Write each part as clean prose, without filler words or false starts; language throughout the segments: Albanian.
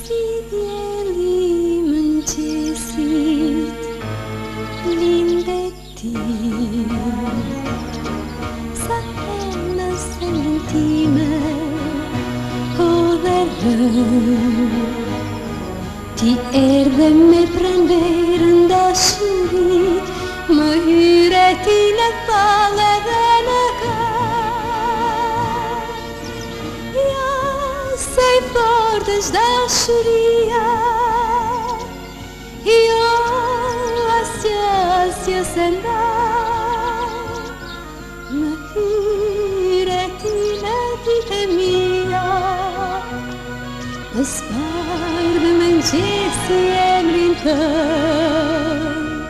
Si dieli mëngjesit lindet ti, sa herë në zemrën time ti erdhe me pranverën dashuri, më hyre ti në thale dhe në kar. Ja, se i fort është dashuria, jo, asja se nda, më hyre ti në ditë mia. Më s'bardhë mëngjesi emrin tënë.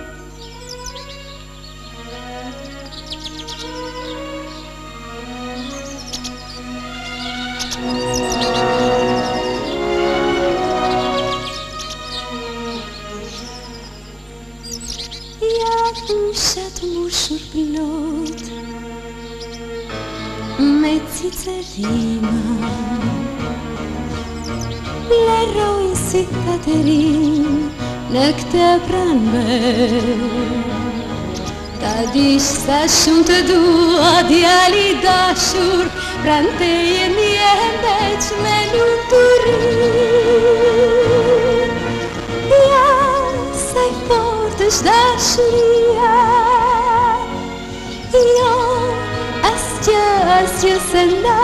Ja fushat mushur plot me cicerima, Leroj si Katerin në këtë pranver. Ta dish sa shumë të dua djali dashur, pran teje mjehem veç me luturin. Ja, sa i fort është dashuria, jo, asgjë se nda.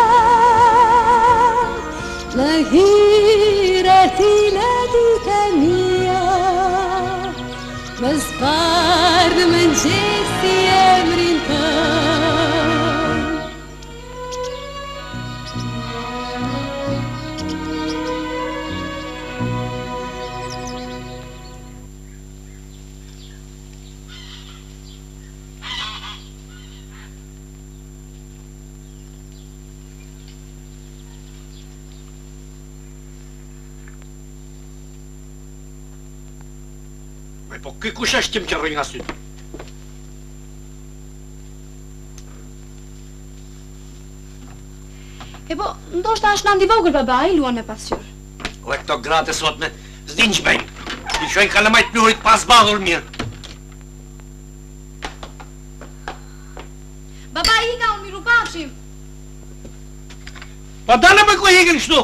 Më hyre ti në ditë mia, më s'bardhë mëngjesi emrin tënë. Po ky kush është tim që rrëj nga sytë? E po, ndoshta është Nandi vogël baba, i luan me pasqyrë. O e këto gratë sotme, s'din që bëjnë. I shojnë kalamajt plurit pas badhur mirë. Baba i ka unë miru pafshim. Pa dana me ku hikin kështu?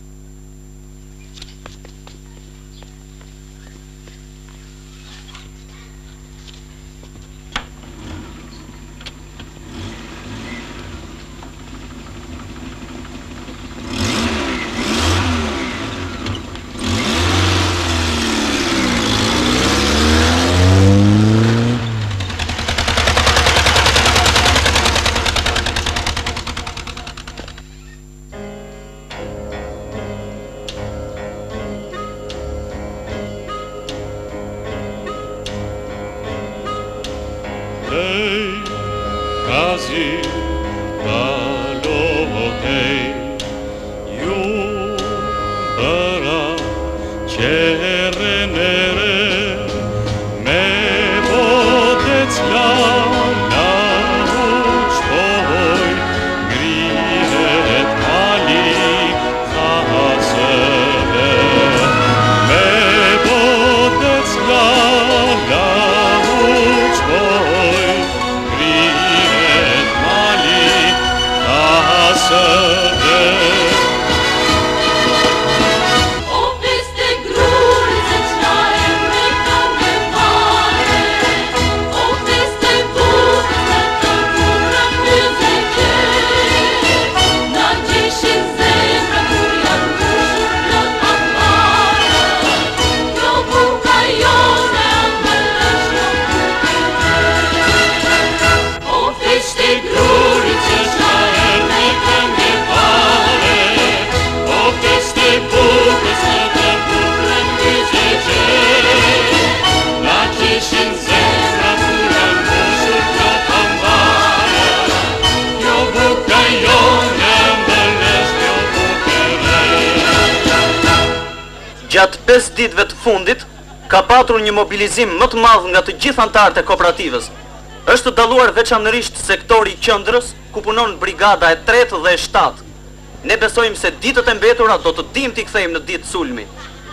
Gjatë 5 ditëve të fundit, ka patur një mobilizim më të madh nga të gjithë anëtarët e kooperativës. Është dalluar veçanërisht sektori i qendrës, ku punon brigada e 3 dhe e 7. Ne besojmë se ditët e mbetura do të dim t'i kthejmë në ditë sulmi.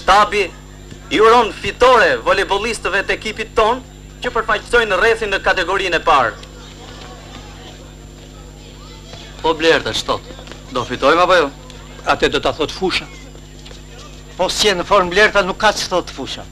Shtabi i uron fitore volejbollistëve të ekipit ton që përfaqësojnë rrethin në kategorinë e parë. Po Blerta, shtot. Do fitojmë apo jo? Atë do ta thot fusha. Po si e në formë Blerta nuk ka që thot fusha.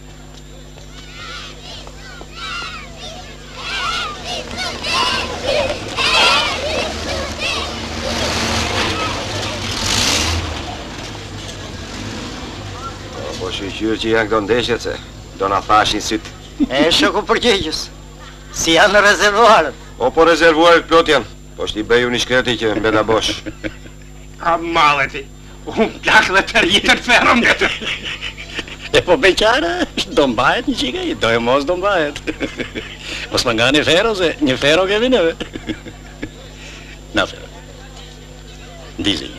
Po shqyqyrë që janë këto ndeshjet se do na thashin sytë. E shoku përgjegjës. Si janë në rezervuarët. O po rezervuarët plot janë. Po shti beju një shkreti që mbeta bosh. A maleti. Unë plak dhe për jetër ferëm në të. E po beqara, do mbahet një qika i, do e mos do mbahet. Mos më nga një fero, se një fero kemi neve. Na fero. Ndizi një.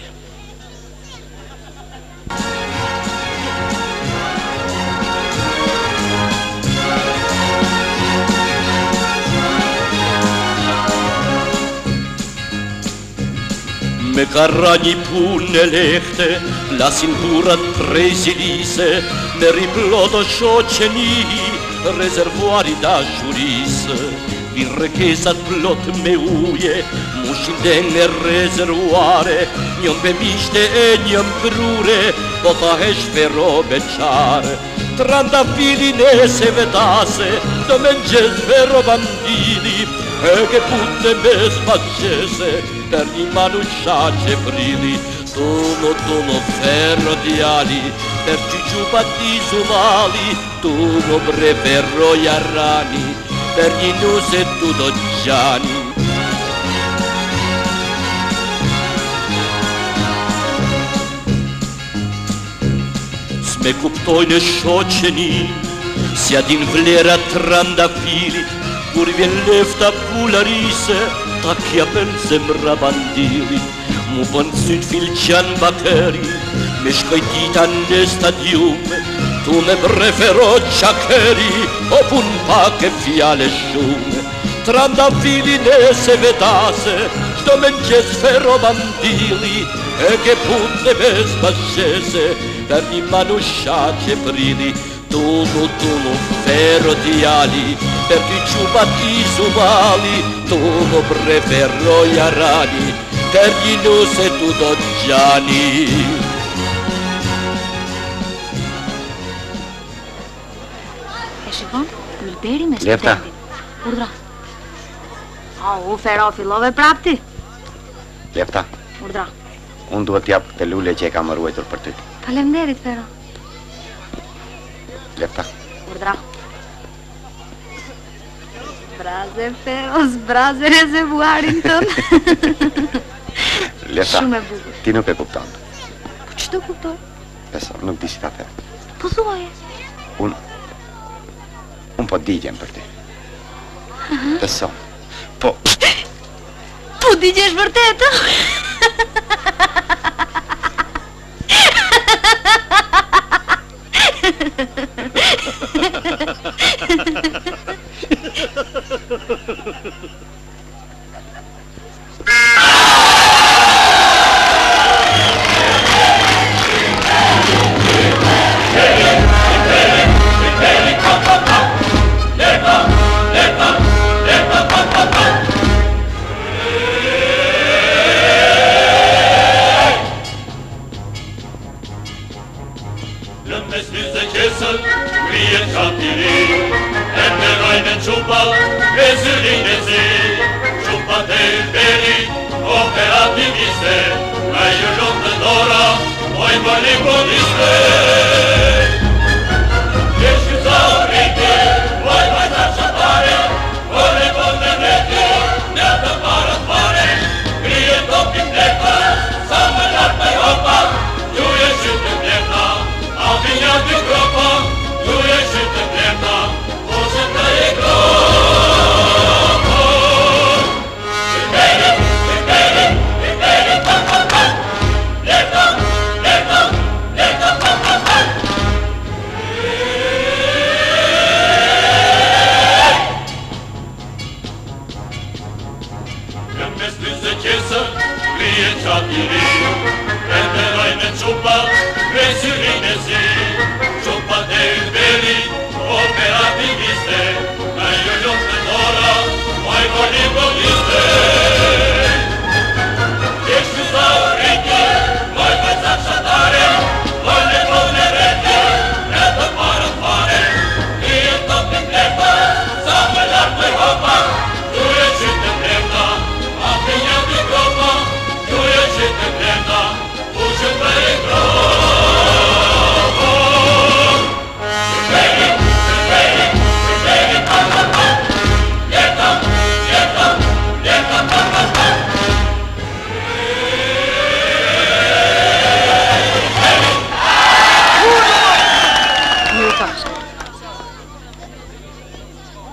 Me karra një punë e lehte, lasin burat prej zilise, me riplodo shoqeni, rezervuari dashurisë. Vin rekesat plot me uje, mushin dhe në rezervuare, njën bemishte e njën grure, po tha hesh fero beqare. Trandafilin e se vetase, do me nxez fero bandili, e che putte me sfacese per një manusha që brili. Tono ferro di ali per ciuciupa di sumali, tono brevero jarrani per një nuse tudo gjani. S'me kuptojnë shoqeni, si adin vlera trandafilit, kur vjen lefta pularise, ta kjapen zemra bandilit. Mu bën syt filqan bateri, me shkoj dita në stadiume, tu me prefero qakeri, o pun pak e fjale shume. Trandafilin e se vetase, shdo me nqes fero bandili, e che putte bez bascese, per një manusha që brili. Tono ferro di ali, per ti ciupa di sumali, tono prefero jarani, per gli nuse tutto giani. E shikon, Gulberi me Lepta. studentin. Urdra. U Fero, fillove prap ti? Lepta, Urdra. unë duhet t'jap të lule që e kam ruajtur për ty. Faleminderit, Fero. Lepta. Urdra. Braze, Fero, zbraze rezervuarin tënë. Lepta, Shumë e bukur. ti nuk e kupton. Po që të kuptoj? Beso, nuk di si ta them. Po thuaje. Unë po digjem për ty. Beso, po... Po digjesh vërtet, Prende noi ne ciupa, presi rinesi,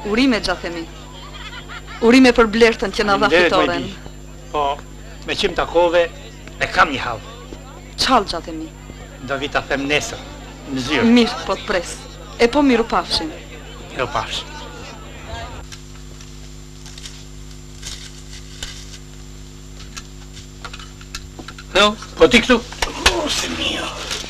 Urime Gjathemi. Urime për Blertën që na dha fitoren. Po, me qim takove, e kam një hallë. Çall Gjathemi. Do vi ta them nesër, në zyrë. Mirë, po të pres. E po miru pafshim. Miru pafshim. No, po ti këtu? Se mio.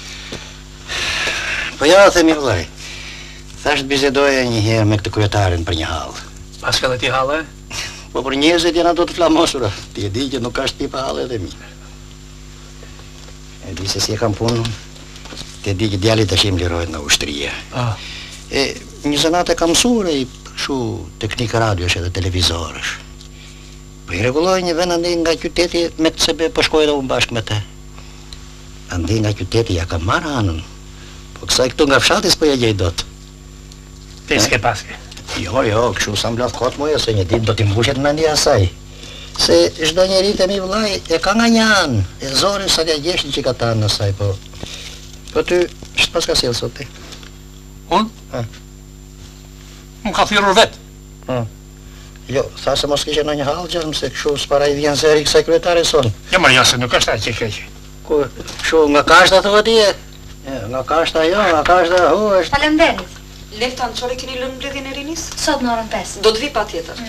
Po ja, themi vllai. Thash të bisedoja një herë me këtë kryetarin për një hallë. Pas ka dhe ti hallë, Po për njerëzit janë ato të flamosura. Ti e di që nuk ka shtëpi pa hallë edhe mirë. E di se si e kam punën. Ti e di që djali tash im lirohet nga ushtria. E një zanat e kam mësuar ai kështu teknik radiosh edhe televizorësh. Po i rregulloj një vend andej nga qyteti me të sebe po shkoj edhe unë bashkë me te. Andej nga qyteti ja kam marrë anën. Po kësaj këtu nga fshati s'po ja gjej dot. Ti s'ke paske. Jo, kështu sa mbledh kot moja se një ditë do t'i mbushet mendja asaj. Se çdo njeri te mi vllai e ka nga një anë, e zori sa t'ja gjesh një çikatan në saj, po. Po ty ç'pas ka sjell sot ti? Unë? Më ka thirrur vet. Jo, tha se mos kishe në një hallë gjërëm se kështu s'para i vjen zeri kësaj kryetare son. Jo, më se nuk është aq e keq. Ku, kështu nga kashta thua ti? Nga kashta jo, nga kashta është. Faleminderit. Lefta në qore keni lënë mbledhjen e rinis? Sot në orën 5. Do të vi pa tjetër.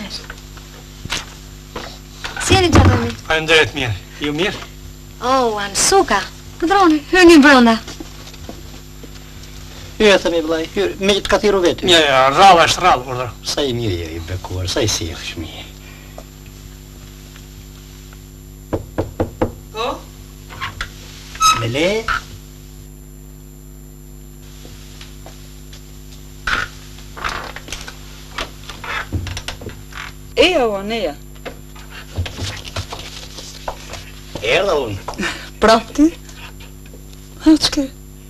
Si jeni Gjathemi? Faleminderit mirë. Ju mirë? Oh, anë suka. Këdroni, hyni brenda. Hyre themi vllai, hyre, me që të ka thirru vetë. Ja, rralla është rrallë, urdhër. Sa i mirë je i bekuar, sa i sjellsh mirë. Po? Me le? Eja o aneja. Erdha unë. Pra ti? Ha, ç'ke?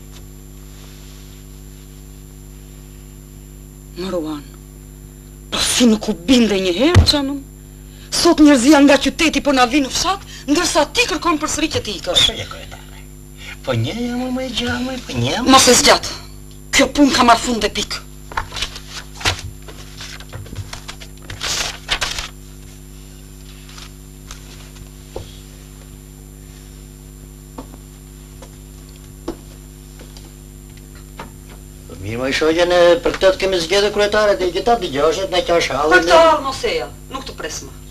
Maruan, po si nuk u binde një herë qanëm? Sot njerëzia nga qyteti po na vinë në fshat, ndërsa ti kërkon përsëri që ti ikësh. Po një jam më e gjallë, po një. Mos e zgjat. Kjo punë ka marrë fund e pikë. Mirë më i shoqen për këtë të kemi zgjedhur kryetare dhe gjitha dëgjoshet në qash hallë. Për këtë hallë mos eja, nuk të pres më.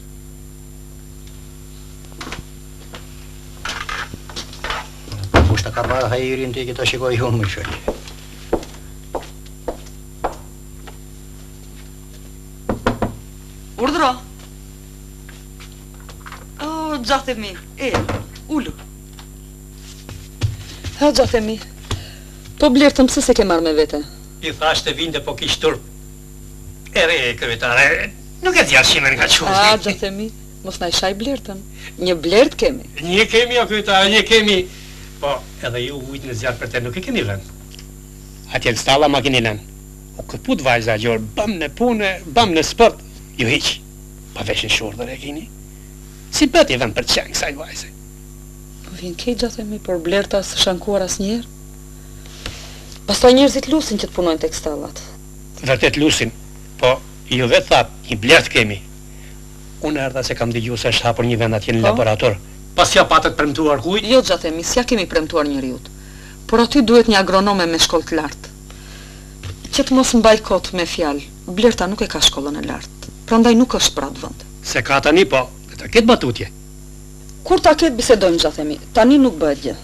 Kushta ka marrë hajirin ti këta shikoj unë më shoqe. Urdhro. O, Gjathemi, ullu. Ha, Gjathemi. Po Blertën pse se ke marrë me vete? I thash të vinte po kish turp. Ere kryetare, nuk e djalë shimen nga qulli. A, Gjathemi, mos na i shaj Blertën. Një Blert kemi. Një kemi, o kryetare, një kemi. Po, edhe ju ujtë në zjarë për te nuk e keni lënë. Atje në stalla ma keni lënë. O këput vajza gjorë, bam në punë, bam në sport, ju hiq. Pa veshin shurdër e kini. Si bët i vend për qenë kësaj vajze. Po vjen kej Gjathemi, por Blerta së shankuar as njerë. Pastaj njerëzit lusin që të punojnë tek stallat. Vërtet lusin, po ju vetë thap, një Blert kemi. Unë erdha se kam dëgjuar se është hapur një vend atje në laborator. Pas ja patët premtuar kujt? Jo Gjathemi, s'ja kemi premtuar njeriut. Por aty duhet një agronome me shkollë të lartë. Që të mos mbaj kot me fjalë, Blerta nuk e ka shkollën e lartë. Prandaj nuk është pra të vend. Se ka tani po, dhe ta ketë batutje. Kur ta ketë bisedojmë Gjathemi, tani nuk bëhet gjë.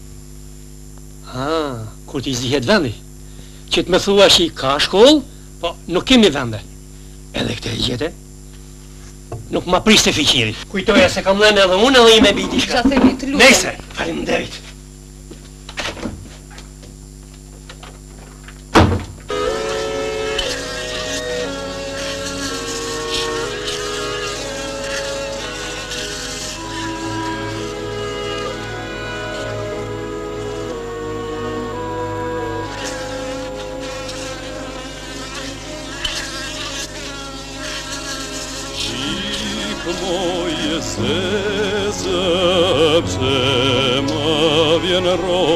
Kur t'i zdihet vendi, që të me thua që i ka shkollë, po nuk kemi vende. Edhe këte e gjete, nuk ma priste fiqiri. Kujtoja se kam lënë edhe unë edhe i me biti shka. Gjathemi, të lutem. Nese, faleminderit. Moje zeze, pse më vjen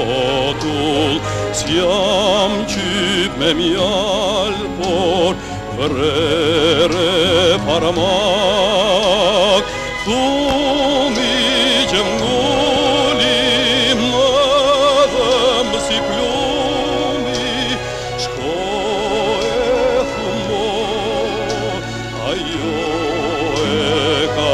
rotull, s'jam qyp me mjall, por frere farmak, thumi që m'nguli madhëm si plumi, shko e thumo, ajo e ka.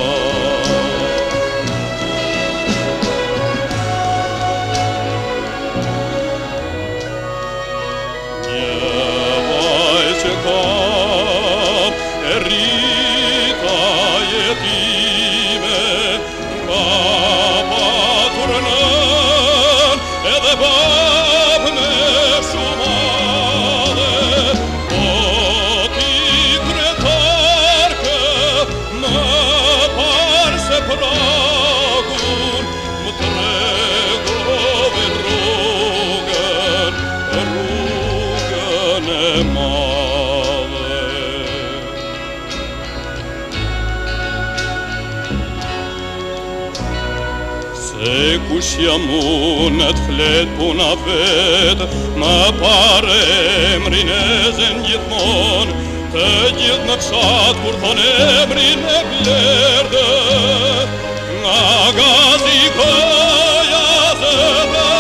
Kush jam unë të flet puna vetë, më pare emrin e zen gjithmon, të gjithë në fshat kur thon emrin e blerdë, nga gazi koja dhe dhe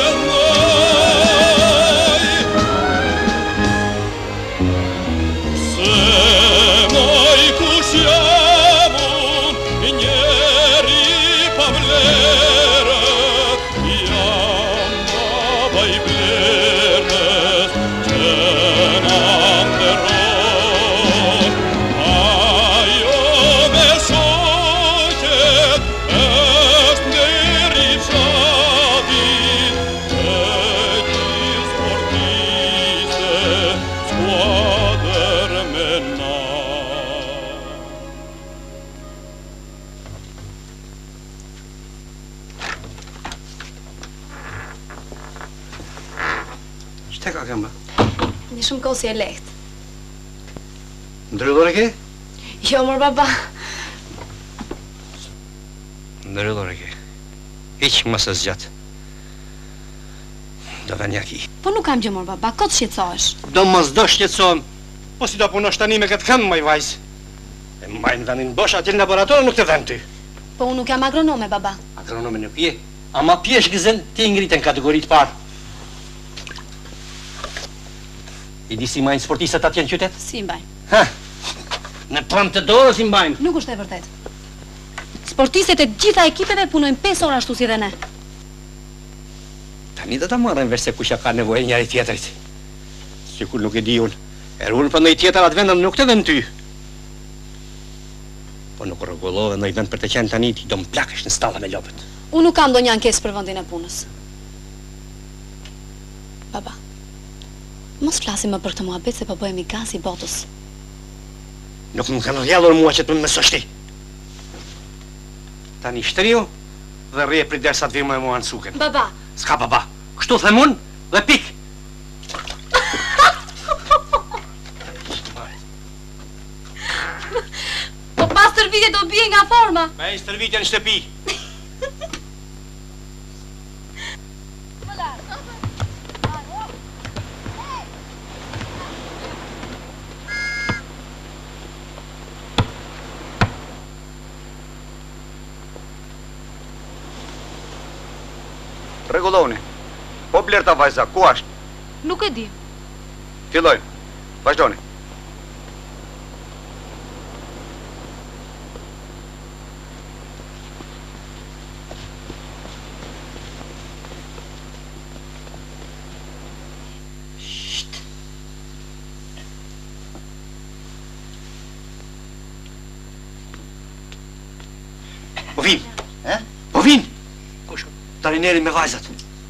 këndoj. Se moj kush jam unë, njeri pa vlerë, Një shumë kohë si e lehtë. Ndryllur e ke? Jo, mor baba. Ndryllur e ke. Hiq më së zgjatë. Do të njaki. Po nuk kam gjë, mor baba, kot shqetësohesh. Do mos do shqetësohem. Po si do punosh tani me këtë këmbë, moj vajzë. E mbajnë dhanin bosh atje në laborator, nuk të dhem ty. Po unë nuk jam agronome, baba. Agronome nuk je. Ama pjesh gëzën, ti ngritën kategoritë parë. I di si mbajnë sportistët atje në qytet? Si mbajnë? Ha, në pram të dorës i mbajnë. Nuk është e vërtet. Sportistët e gjitha ekipeve punojnë 5 orë ashtu si dhe ne. Tani do ta marrën vesh se kush ka nevojë njëri tjetrit. Sikur nuk e di unë. Erun për ndonjë tjetër atë vendën nuk të vën ty. Po nuk rregullove ndonjë vend për të qenë tani ti do më plakesh në stalla me lopët. Unë nuk kam ndonjë ankesë për vendin e punës. Baba. Mos flasim më për këtë muhabet se po bëhemi gaz i botës. Nuk më kanë rrjallur mua që të më mësosh ti. Tani shtriu dhe rrje prit derisa të vijmë mua në suken. Baba. S'ka baba. Kështu them unë dhe pik. Po pas tërvitje do bie nga forma. Me i stërvitje në shtëpi. Rregulloni. Po blerta vajza, ku është? Nuk e di. Fillojmë. Vazhdoni. Po vin. Po vin. Tani neri me vajzat.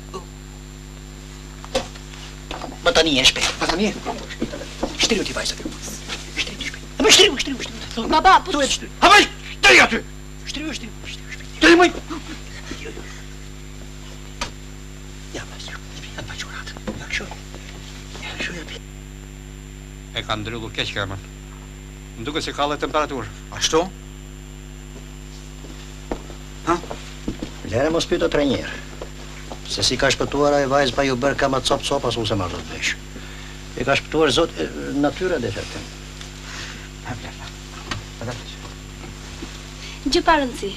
Ma tani e shpejt. Ma tani e? Shtriu ti vajzat. Shtriu shpejt. Ma shtriu. Baba, po... Habaj, shtri aty! Shtriu. Shtri mëj! Ja, pa qurat. Ja, këshu. E ka ndryllur keq kërmën. Më duke si ka dhe temperaturë. Ashtu? Ha? Lere mos pyta trajnjerë. Se si ka shpëtuar e vajzë pa ju bërë kama cop-cop, asu se marrë të vesh. E ka shpëtuar Zot natyra dhe shëtë. Gjë pa rëndësi.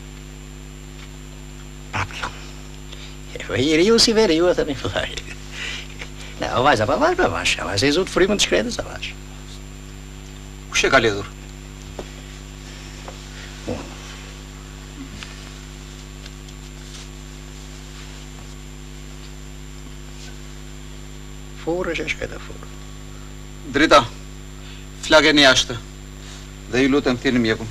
Po jeri ju si veri ju e thënë fillaj. Ne, o vajza pa vash, a vajza I Zot frymën të shkretës a vash. Kush e ka lidhur? Furë është e shketa furë. Drita, flageni jashtë dhe ju lutem thirrni mjekun.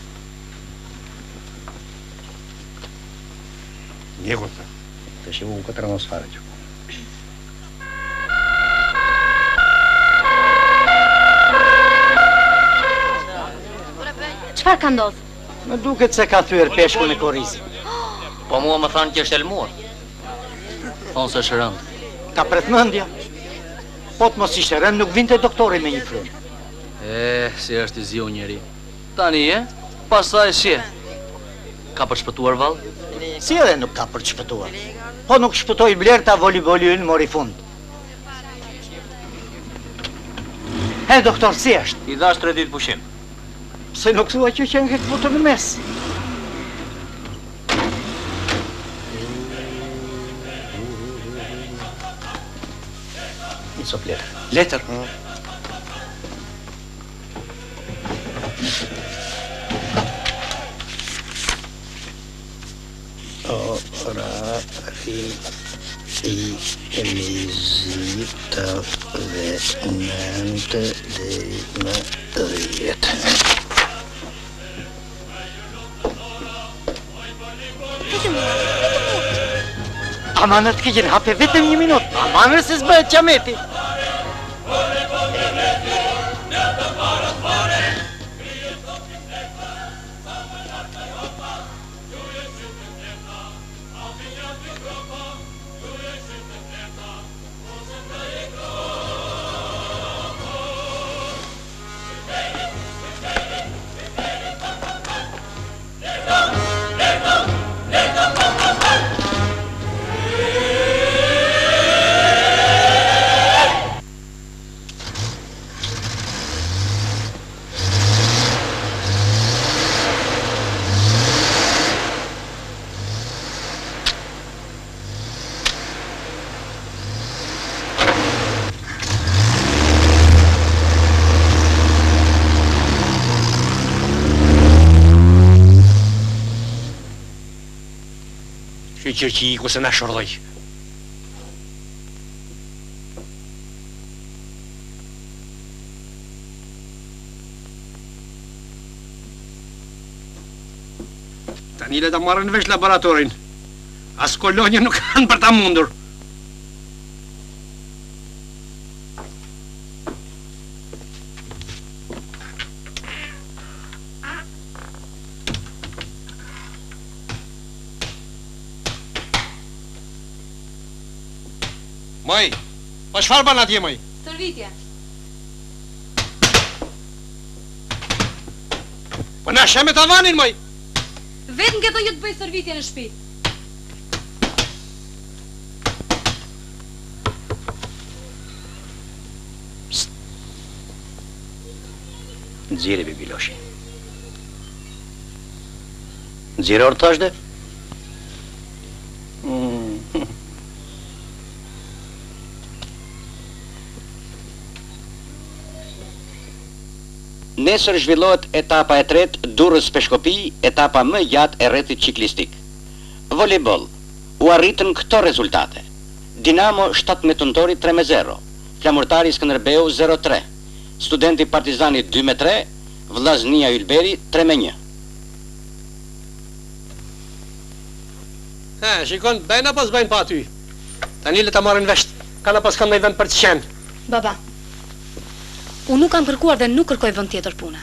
Mjekun, të shivu këtë atmosferë që. Çfarë ka ndodhur? Më duket se ka thyer peshkun e korrizit. Po mua më thanë që është elmuar. Thonë se është rënd. Ka pretmendja. Po të mos ishte rënd, nuk vinte doktori me një frym. Si është I zgju njeri. Tani pastaj si. Ka përshpëtuar vallë? Si edhe nuk ka përshpëtuar. Po nuk shpëtoi Blerta, voliboli ynë mori fund. Doktor, si është? I dhash 3 ditë pushim. Se nuk thua që qenë këtë putë në mes. Një sop letër. Letër? Elizita dhe nëntë deri në 10. Amanët këgjën, hape vetëm 1 minutë. Amanër se s'bëhet qameti. Që I ku se na shordoj. Tani le ta marrën vesh laboratorin. As kolonja nuk kanë për ta mundur. Moj, po çfarë bën atje moj? Stërvitje. Po na shemë tavanin moj. Vetëm këto ju të bëj stërvitje në shtëpi. Nxjerrë bibiloshi. Nxjerrë ortashde? Nesër zhvillohet etapa e 3 Durrës Peshkopi, etapa më gjatë e rrethit ciklistik. Volejboll. U arritën këto rezultate. Dinamo 17 nëntori 3-0, Flamurtari Skënderbeu 0-3, Studenti Partizani 2-3, Vllaznia Ylberi 3-1. Shikon, bëjnë apo s'bëjnë pa aty? Tani le ta marrin vesh. Kanë apo s'kanë ndonjë vend për të qenë? Baba, unë nuk kam kërkuar dhe nuk kërkoj vend tjetër pune.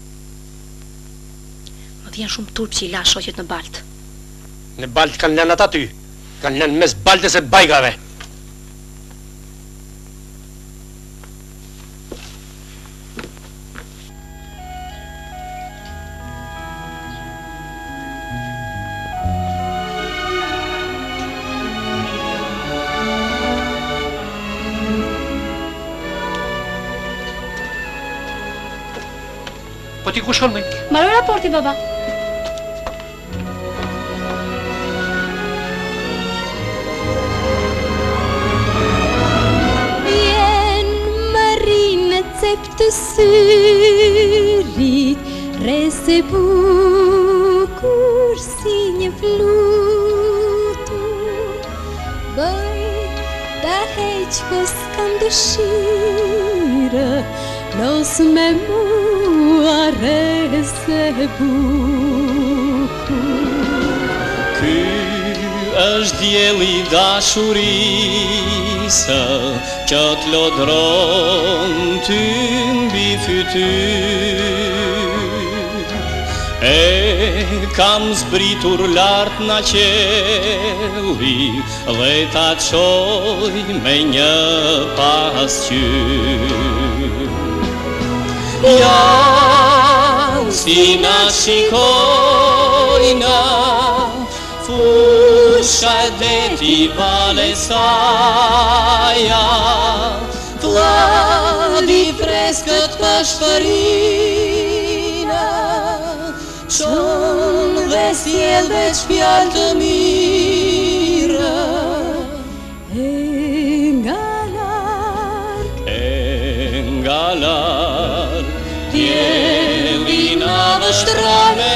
Më vjen shumë turp që I la shoqet në Balt. Në Balt kanë lënë ata aty. Kanë lënë mes Baltës e Bajgave. Po ti ku shkon më? Mbaroj raporti, baba. Vjen më rinë cep të syrit, rese bukur si një flutur. Bëj ta heq po s'kam dëshirë, los me mua rese bukur. Ky është dielli dashurisë që t'lodron ty mbi fytyrë. E kam zbritur lart na qelli dhe ta çoj me një pasqyrë. Ja, si na shikojna fusha deti vale saja, Vladi freskët pashfarina, qon dhe sjell veç fjalë të mira. Nga larg, dielli na vështron me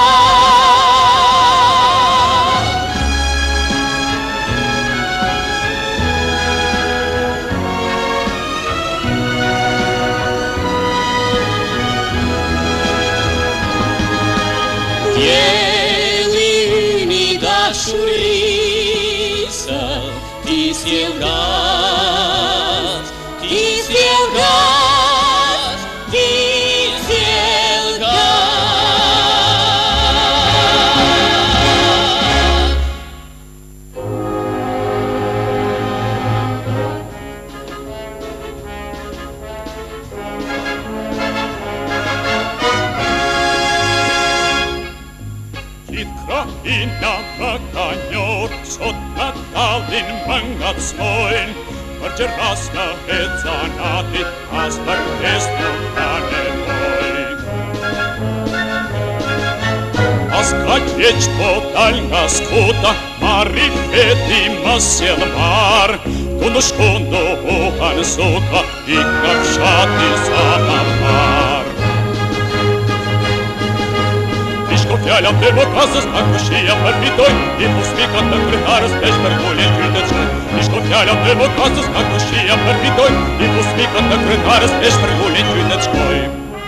diellin I dashurisë, ti sjell gas, ti sjell gas, ti sjell gas. Kraina më ka njërë, sot në talin më ngacmojnë, për që ras në hecanatit, as për test në ka nevojnë. As ka keq po dal nga skuta, marri feti më sjell marë, ku në shkondo hohan zuka, I ka fshati sa ma parë. Fjalla të bokasës nga kushia përfitoj, I pusmikat të krytarës pesh për gullin qytet shkoj. Ishko fjalla të bokasës nga kushia përfitoj, I pusmikat të krytarës pesh për gullin qytet shkoj.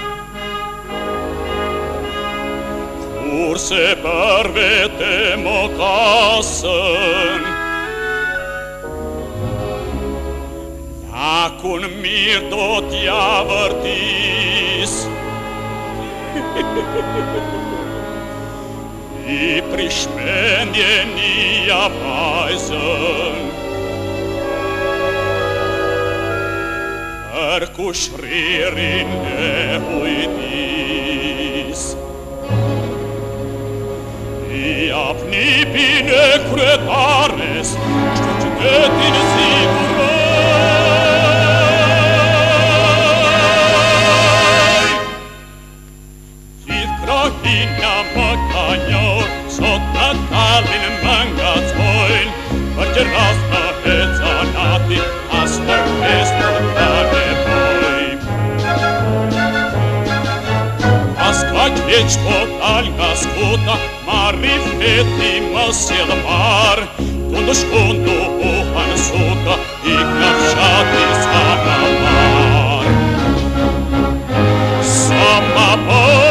Kurse për vete mokasën, lakun mirë do t'ja vërtis. I prishmendje nija vajzën, për kushririn e hujtis. I apnipin e kretares, që qytetin siguroj. Gjithë krahinja më ka njërë, sot në talin më ngacmojnë, për që ras në hecanatit, as për fest në ka nevojnë. As ka keq po dal nga skuta, marri feti më sjell marë, ku në shkondo hohan zuka, I ka fshati sa ma marë. Sa ma parë.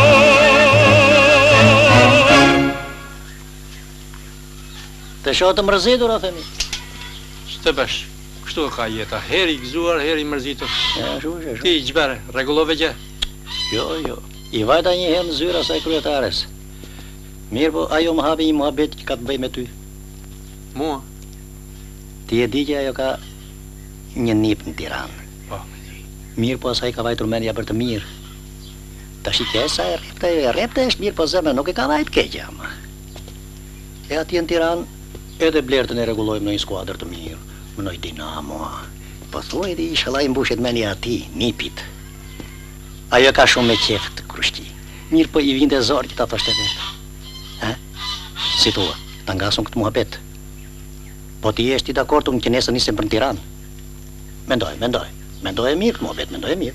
Të shoh të mërzitur, o themi. Shtë bësh, kështu ka jeta, heri I gëzuar, heri I mërzitur. Shu. Ti I gjbere, regullove gjë? Jo. I vajta një herë në zyra saj kryetares. Mirë po, ajo më hapi një muhabet që ka të bëj me ty. Mua? Ti e di që ajo ka një nip në Tiranë. Po. Mirë po, asaj ka vajtur mendja për të mirë. Ta shikesa e repte është mirë po zemra, nuk e ka vajt keqja, ma. E atje në Tiranë, edhe blertën e regullojmë në një skuadrë të mirë, më nëj Dinamo. Po thuaj di, shalaj mbushet menja ati, nipit. Ajo ka shumë me qef të krushti. Mirë po I vinte zorë që ta thoshte vetë. Si thua, ta ngasun këtë muhabet. Po ti je dakord që nesër nisem për Tiranë. Mendoj mirë këtë muhabet, mendoj mirë.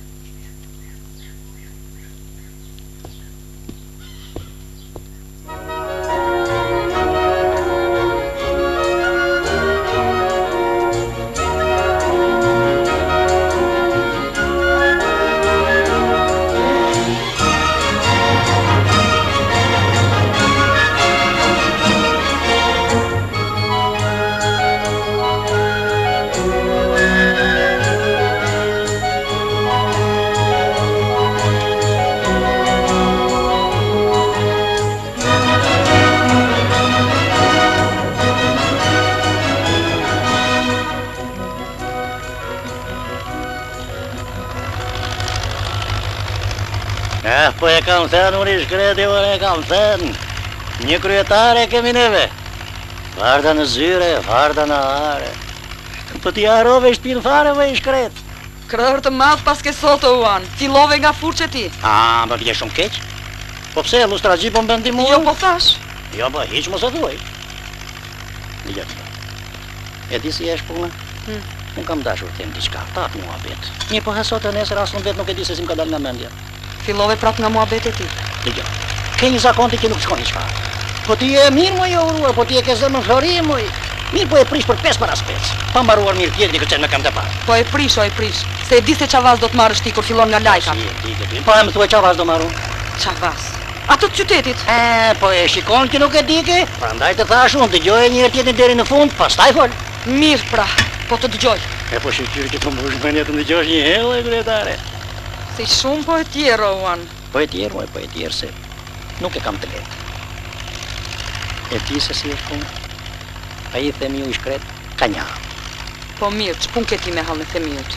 Po e kam thënë unë I shkreti, e kam thënë. Një kryetare kemi neve. Varda në zyre, varda në are. Po ti harove shpinë fare vë I shkret. Krahër të madh pas ke sot Uan. Fillove nga furçe ti. Po ti je shumë keq. Po pse lustragji po më ndihmon? Jo po thash. Jo po hiç mos e thuaj. Dije. E di si është puna? Unë kam dashur të them diçka, tak muhabet. Mirë po sot e nesër as unë vetë nuk e di se si më ka dalë nga mendja. Fillove prap nga muhabet e ti. Dije. Ke një zakonti që nuk shkon hiç fare. Po ti je mirë më uruar, po ti e ke zemrën flori më. Mirë po e prish për 5 para 5. Pa mbaruar mirë tjetri këtë me kam të parë. Po e prish, Se e di se çavaz do të marrësh ti kur fillon nga lajka. Po më thuaj çavaz do marrun. Çavaz. Ato të qytetit. Po e shikon që nuk e di ke. Prandaj të thash unë dëgjoje një herë tjetrin deri në fund, pastaj fol. Mirë pra, po të dëgjoj. Po shikoj që po më bësh mendje të dëgjosh një herë kryetare. Si shumë po e tjerë, Uan. Po e tjerë se nuk e kam të lehtë. E ti se si është punë? Ai themi U I shkret, ka një. Po mirë, ç'pun ke ti me hallën e themiut?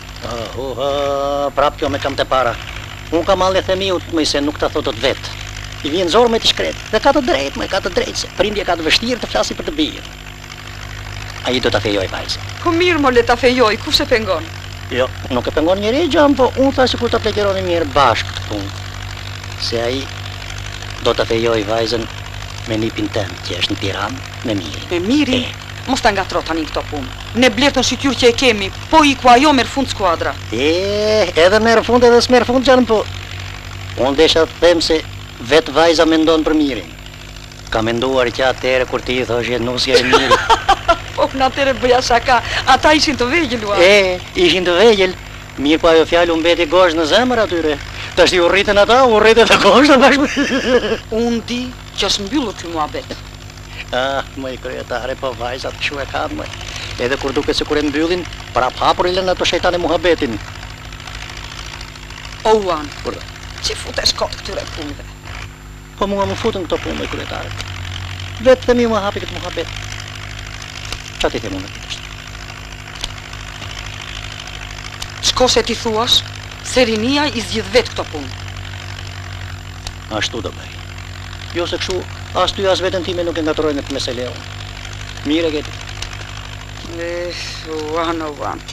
Prap kjo me kam të para. Unë kam hallën e themiut, më se nuk ta thotë vetë. I vjen zorë me të shkret, dhe ka të drejtë, se prindja ka të vështirë të flasi për të birë. Ai do ta fejoj vajzën. Po mirë mo le ta fejoj, kush e pengon? Jo, nuk e pengon njëri gjam, po unë thashë kur ta pleqeroni mirë bashkë këtë punë. Se ai do ta fejoj vajzën me nipin tënd, që është në Tiranë, me Mirin. Me Mirin? Mos ta ngatro tani këto punë. Ne blertën shqytyr që e kemi, po I ku ajo merr fund skuadra. Edhe merr fund edhe s'merr fund janë, po unë desha të them se vetë vajza mendon për Mirin. Ka menduar që atëherë kur ti I thoshe nusja e Mirit. Po në atëre bëja shaka, ata ishin të vegjël Uan. Ishin të vegjël. Mirë po ajo fjalë u mbeti gozhë në zemër atyre. Tash U rritën ata, u rritën dhe gozhë bashkë. Unë di që është mbyllur ky muhabet. Më I kryetare, po vajzat kështu e kanë më. Edhe kur duket se kur e mbyllin, prap hapur I lënë ato shejtane muhabetin. O Uan, ç'i futesh kot këtyre punëve? Po mua më futën këto punë, kryetare. Vetë themi më hapi këtë muhabet. Qa ti them unë këtë? Shko se ti thuash, se rinia I zgjidh vetë këto punë. Ashtu do bëj. Jo se kështu, as ty as vetën time nuk e ngatrojnë këtë mesele. Mire këti. Uan.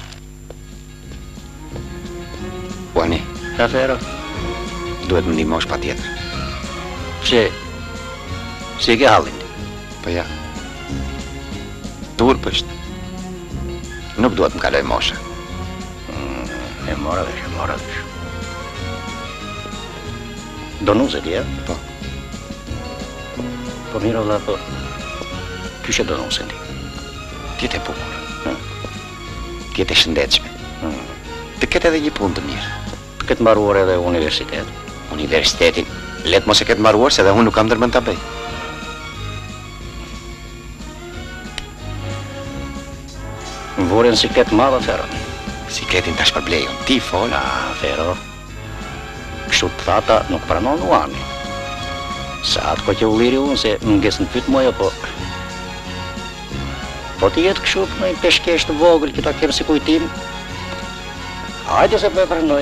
Uani. Fero. Duhet më ndihmosh patjetër. Pse? Si ke hallin ti? Po ja. Turp është. Nuk duhet më kaloj mosha. E mora vesh. Donuze ti, Po. Po miro vlla, po. Kyshe donuze ti. Tjetë e bukur. Tjetë e shëndetshme. Të ketë edhe një punë të mirë. Të ketë mbaruar edhe universitet. Universitetin. Letë mos e ketë mbaruar, se edhe unë nuk kam dërmën ta bëj. Më voren siklet madhe, Fero. Sikletin tash përblejon, ti fol. Fero. Kështu të thata nuk pranon Uani. Sa atë ko që u liri unë se më nges në pyt moja, po... Po ti jetë kështu për një peshkesh të vogël që ta kemë si kujtim. Hajde se për e pranoj.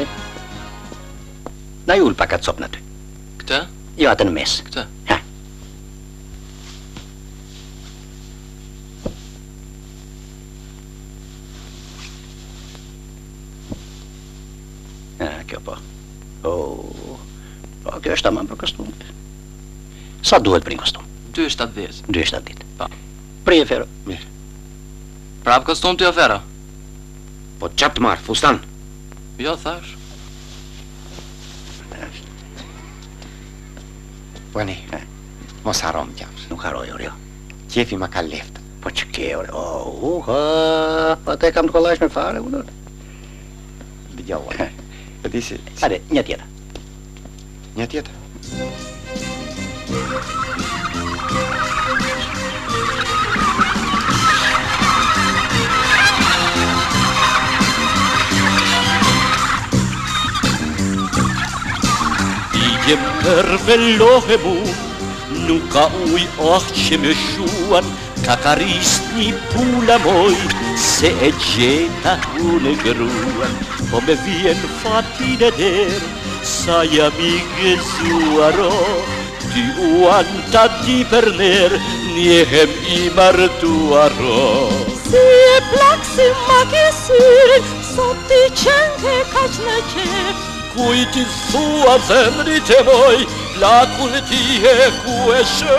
Na jull pak atë sopë në ty. Këta? Jo, atë në mes. Këta? Kjo po. Oh, po, kjo është tamam për kostum. Sa duhet për një kostum? 2.70. 2.70. Pa. Prije Fero. Mirë. Prap kostum ty Fero? Po qap të marë, fustan? Jo, thash. Buani, mos harom qafsh. Nuk haroj, orjo. Qefi ma ka leftë. Po që ke, orjo. Pa te kam të kollajsh me fare, unër. Dëgjova. E di si... Hajde, një tjetër. Një tjetër? Jem përvelohe mu, nuk ka uj që me shuan, ka karist një pula moj, se e gjeta unë gruan, po me vjen fatin e der, sa jam I gëzuaro, ty uan ta di për ner, njehem I martuaro. Si e plak si ma kësyrin, sot ti qenë kaq në qef, Kujti thua zemrit e moj, plakun ti e ku e shë.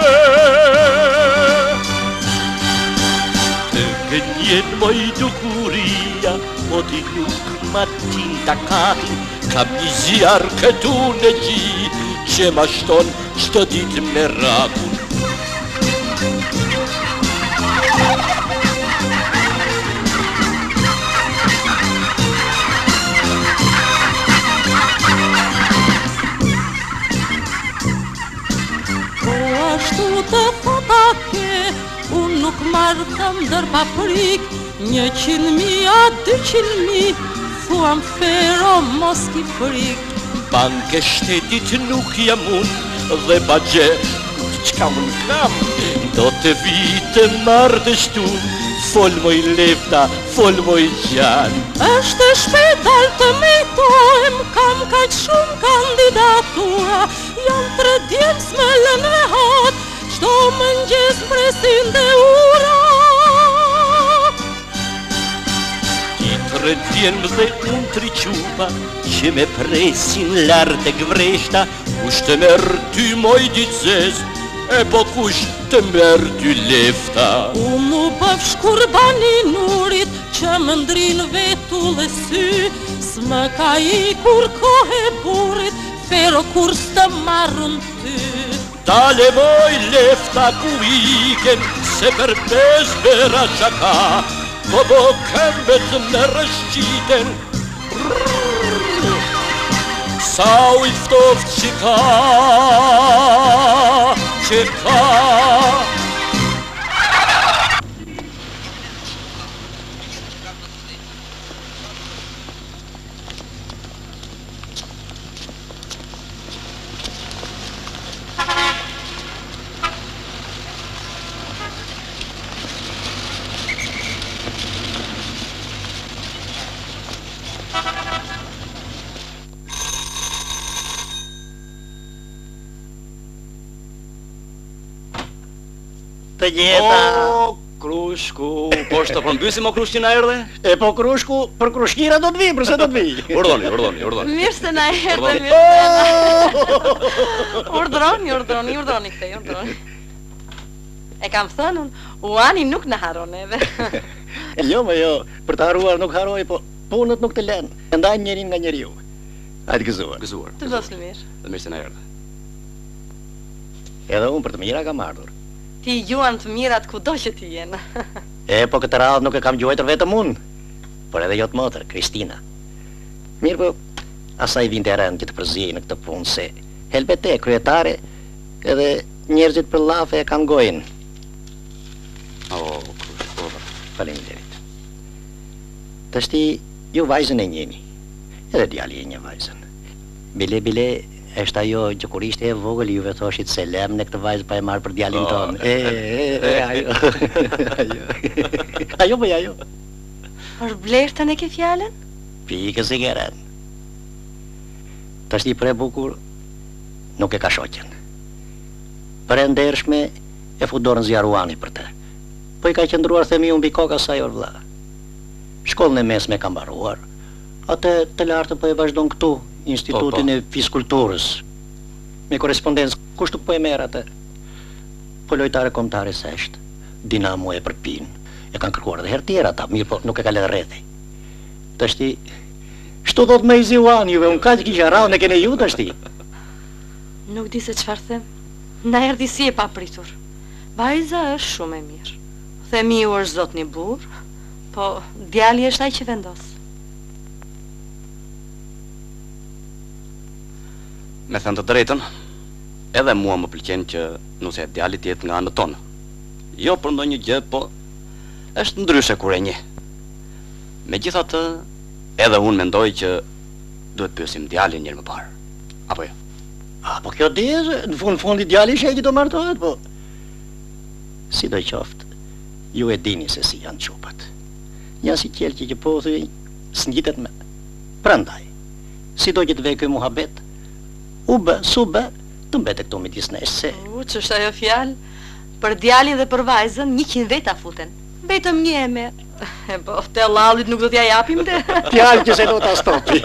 Të gënjen moj dukuria, o ti nuk ma tinta katin, kam një zjarë këtu në gji, që ma shton qëto dit me rakun. Ashtu të thota ke, unë nuk marrë thëm dër paprik, 100.000 a 200.000, thuam Fero mos ki frik. Banke shtetit nuk jam unë, dhe bagje, qka unë kam, do të vitë marrësh tu, fol moj lefta, fol moj gjanë. Është shpetal të mitojmë, kam kaq shumë kandidatura, janë 3 djemës me lënë me hatë, qdo mëngjes presin dhe ura. Ti 3 djemë dhe unë 3 qupa, që me presin lartë e gvreshta, kush të merë ty moj ditë zezë, e po kush të merë ty lefta. Unë pëv shkurbani nurit, që më ndrin vetull e sy, s'më ka I kur kohë e burit, Fero kur s'të marrën ty. Dale moj lefta ku iken, se për 5 vera qa ka, po këmbet në rëshqiten, sa u I ftoft që ka. Të gjeta. O, Krushku, po është të përmbysim o Krushki na erdhe? E po Krushku, për Krushkira do të vi, përse do të vi? Urdhoni. Mirë se na erdhe, mirë se na. Urdhroni këte, urdhroni. E kam thënë unë, Uani nuk në haron edhe. Jo, për të haruar nuk haroj, po punët nuk të lenë. Ndajnë njerin nga njeriu. Hajde gëzuar. Të bësë mirë. Dhe mirë se na erdhe. Edhe unë për të mira kam ardhur. Ti juan të mirat ku do që ti jenë. E, po këtë radhë nuk e kam gjuajtër vetëm unë, por edhe jotë motër, Kristina. Mirë, po, asaj vinte e rënë që të përzijë në këtë punë, se helbete, kryetare, edhe njerëzit për lafe e kanë gojnë. O, Krushkova. Faleminderit. Të shti, ju vajzën e njeni, edhe djali e një vajzën. Bile, është ajo që kur ishte e vogël juve thoshit selam në këtë vajzë pa e marrë për djalin tonë. Ajo. Ajo. Është Blertën e ke fjallën? Pikës i geren. Të shti për e bukur, nuk e ka shoqen. Për e ndershme, e fudorën zjaruani për te. Po I ka qëndruar themi unë bikoka saj or vla. Shkollën e mesme ka mbaruar, atë të lartë po e vazhdon këtu, institutin e fiskulturës. Me korespondencë, kushtu po e merr atë? Po lojtare kombëtare s'është. Dinamo e përpin. E kanë kërkuar edhe herë tjera ata, mirë po nuk e ka lënë rrethi. Tashti, shtu do të më iziuan juve, unë kaq kisha rrahun e kene ju tashti. Nuk di se çfarë them. Na erdhi si e papritur. Vajza është shumë e mirë. Themi ju është zotni burr, po djali është ai që vendos. Me thënë të drejtën, edhe mua më pëlqen që nuse e djalit jetë nga anë tonë. Jo për ndonjë gjë, po është ndryshe kur e njeh. Megjithatë, edhe unë mendoj që duhet pyesim djalin njëherë më parë. Apo jo? Po kjo di, në fundi djali shegi do martohet, po. Si do qoftë, ju e dini se si janë qupat. Janë si qelqi që po thuj, s'ngjitet me. Prandaj, si do që të vej ky muhabet, u bë, su bë, të mbete këto midis nesh se... Që është ajo fjalë? Për djalin dhe për vajzën, 100 veta futen. Betëm një e me... Po, te lallit nuk do t'ja japim te... Fjalë që se do t'a stopi.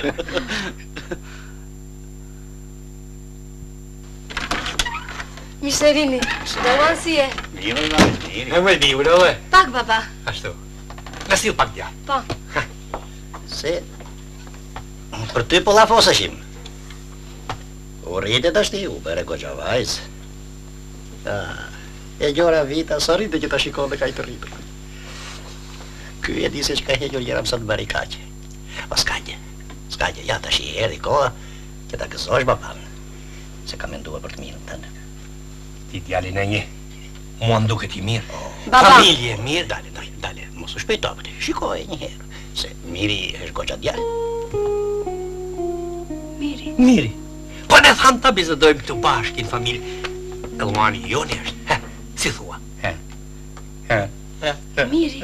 Mishterini, shëndovan si e? Mirë, mirë. Në më mirë, ove? Pak, baba. Ashtu. Në sil pak dja. Po. Se... Për ty po la fosashim. U rritet ashti, u bere goqa vajzë. E gjora vita, sa rrite që ta shikon dhe ka i të rritur. Ky e di se që ka hequr gjeram sa të bari kaqe. O s'kaqe, ja ta shi erdi koha që ta gëzosh baban. Se ka mendua për të mirën tënde. Ti djalin e një, mua nduket i mirë. Baba! Familje e mirë. Dale, mos u shpejto për ti, shikoj një herë. Se miri është goqa djallë. Miri. Po ne thamë ta bisedojmë këtu bashkë në familje. Elmani joni është, si thua? Miri.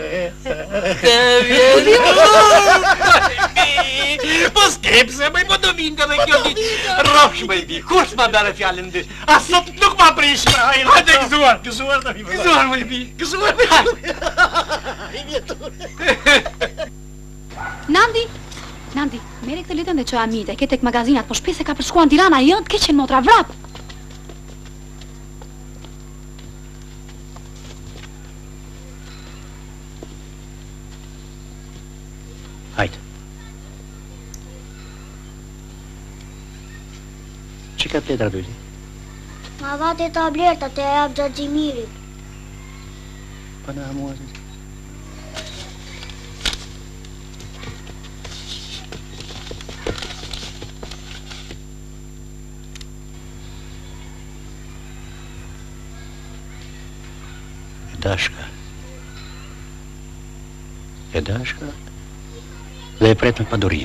Po s'kepse, mëj po do vinë ka dhe kjo ditë. Rofsh mëj bi, kush ma bere fjallën dy? A sot nuk ma prish me hajnë. Hajde gëzuar. Gëzuar të mi. Gëzuar mëj bi. Gëzuar mëj bi. I vjetur. Nandi, mere këtë letën dhe që amite, ke tek magazinat, po shpese ka përshkuan Tirana, jënë të keqen motra vrap. Hajde. Që ka pletra dulli? Ma vate tableta të e jabë Gjimirit. Pa në amua zë. E dashka dhe e pret me padurim.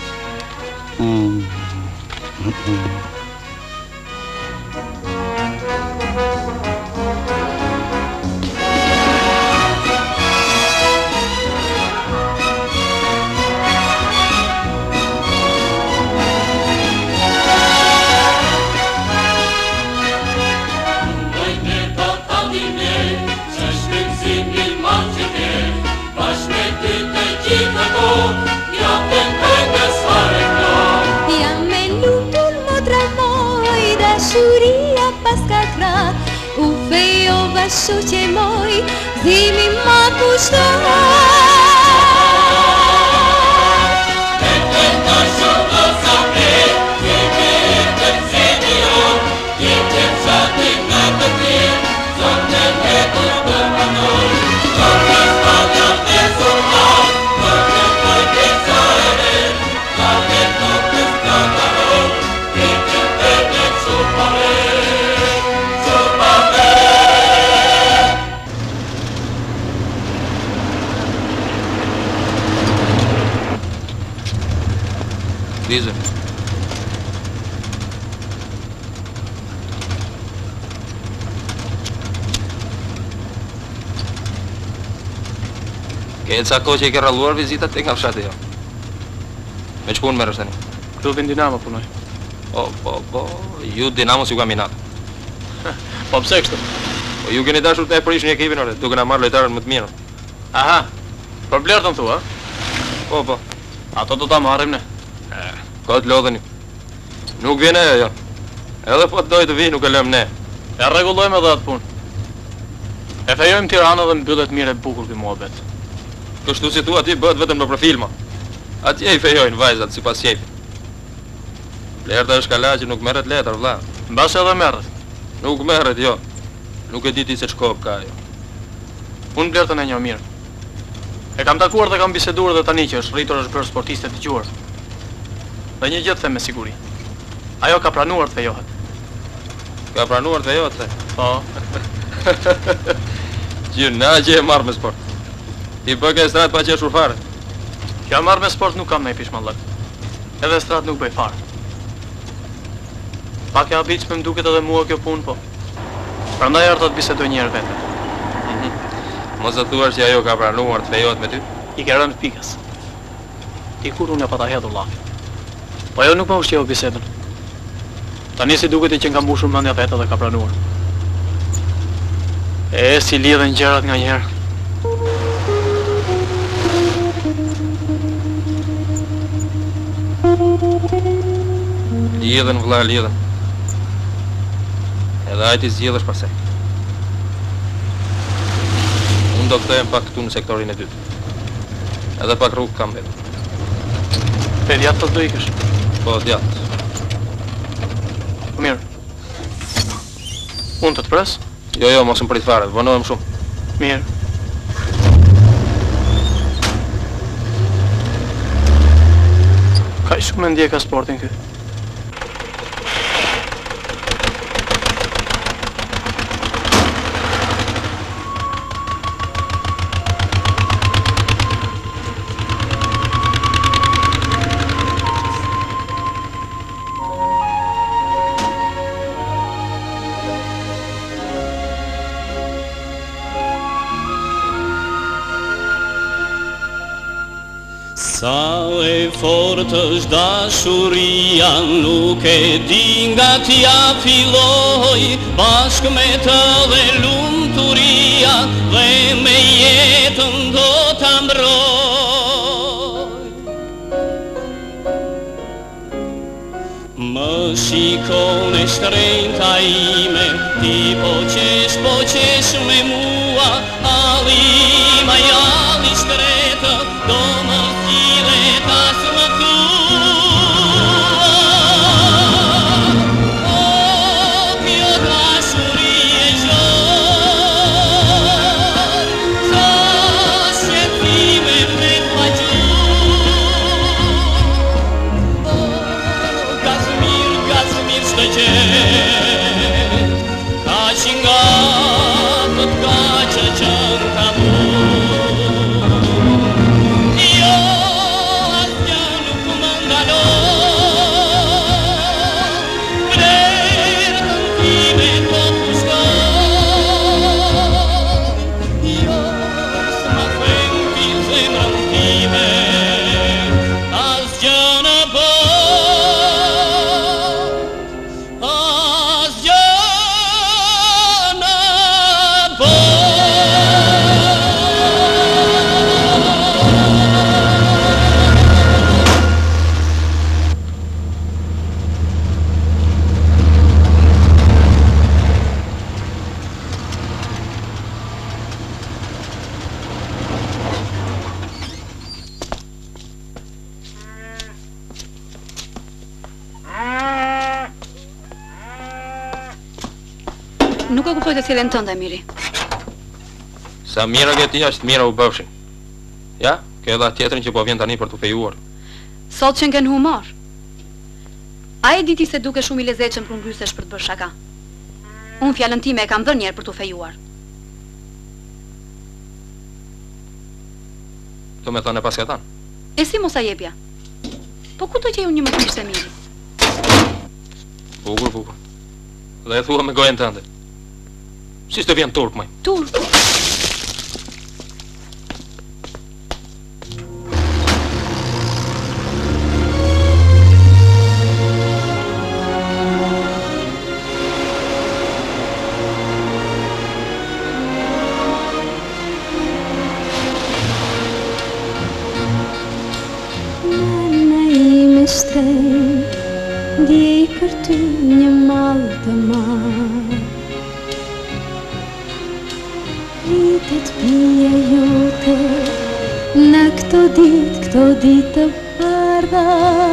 Shuqe moj, zimi ma pushton. Lize. Ke ca kohë që i ke ralluar vizitat tek nga fshati jo. Me që punë merresh tani? Klubin Dinamo punoj. Po, ju Dinamo si ka minat. Po pse kështu? Po ju keni dashur të e prishni ekipin ore, duke na marrë lojtarën më të mirë. Aha, për Blertën thua? Po. Ato do ta marrim ne. Ka të lodheni. Nuk vjen ajo, jo. Edhe po të doj të vi, nuk e lëm ne. E rregullojmë edhe atë punë. E fejojmë Tiranën dhe mbyllet mirë e bukur ky muhabet. Kështu si thua ti bëhet vetëm në profilma. Atje i fejojnë vajzat sipas shefit. Blerta është kala që nuk merret letër, vlla. Mbas edhe merret. Nuk merret, jo. Nuk e di ti se ç'kop ka ajo. Unë Blertën e njoh mirë. E kam takuar dhe kam biseduar dhe tani që është rritur është bërë sportiste të gjuar. Dhe një gjë të them me siguri. Ajo ka pranuar të fejohet. Ka pranuar të fejohet, the? Po. Gjyna që e marrë me sport. Ti bëke e stratë pa qeshur fare. Kjo marrë me sport nuk kam nej pishmallak. Edhe stratë nuk bëj fare. Pak e habitshme më duket edhe mua kjo punë, po. Prandaj ardha të bisedoj një herë vetë. Mos e thuash që ajo ka pranuar të fejohet me ty? I ke rënë pikës. Ti kur unë e pata hedhur llafin. Po ajo nuk më ushqeu bisedën. Tani si duket që nga mbushur mendja vetë dhe ka pranuar. E si lidhen gjërat nga njëherë. Lidhen, vlla, lidhen. Edhe ajti zgjedhësh pasaj. Unë do kthehem pak këtu në sektorin e dytë. Edhe pak rrugë kam vetë. Pe djatë të do ikësh? Po, djatë. Po mirë. Unë të të pres? Jo, mos më prit fare, vonohem shumë. Mirë. Ka i shumë e ndjeka sportin këtë. Sa e fort është dashuria, nuk e di nga t'ja filloj, bashkë me të dhe lumturia, dhe me jetën do t'a mbroj. Më shikon e shtrenjta ime, ti po qesh me mua, alima jali shkretë, do më Nuk e kuptoj të cilën tënde, Miri. Sa mira ke ti, ashtë mira u bëfshin. Ja, ke edhe tjetërin që po vjen tani për të fejuar. Sot që ngen humor. A e diti se duke shumë i lezetshëm për ngrysesh për të bërë shaka? Unë fjallën time e kam dhënë njerë për të fejuar. Të me thënë e pas këtan? E si mos a jepja? Po ku të që unë një më kishte Miri? Bukur. Dhe e thua me gojen tënde. Si s'te vjen turp, maj? Turp? Nana ime vetën, ndjej për ty një mall të madh. Rritet pia jote në këto ditë të bardha.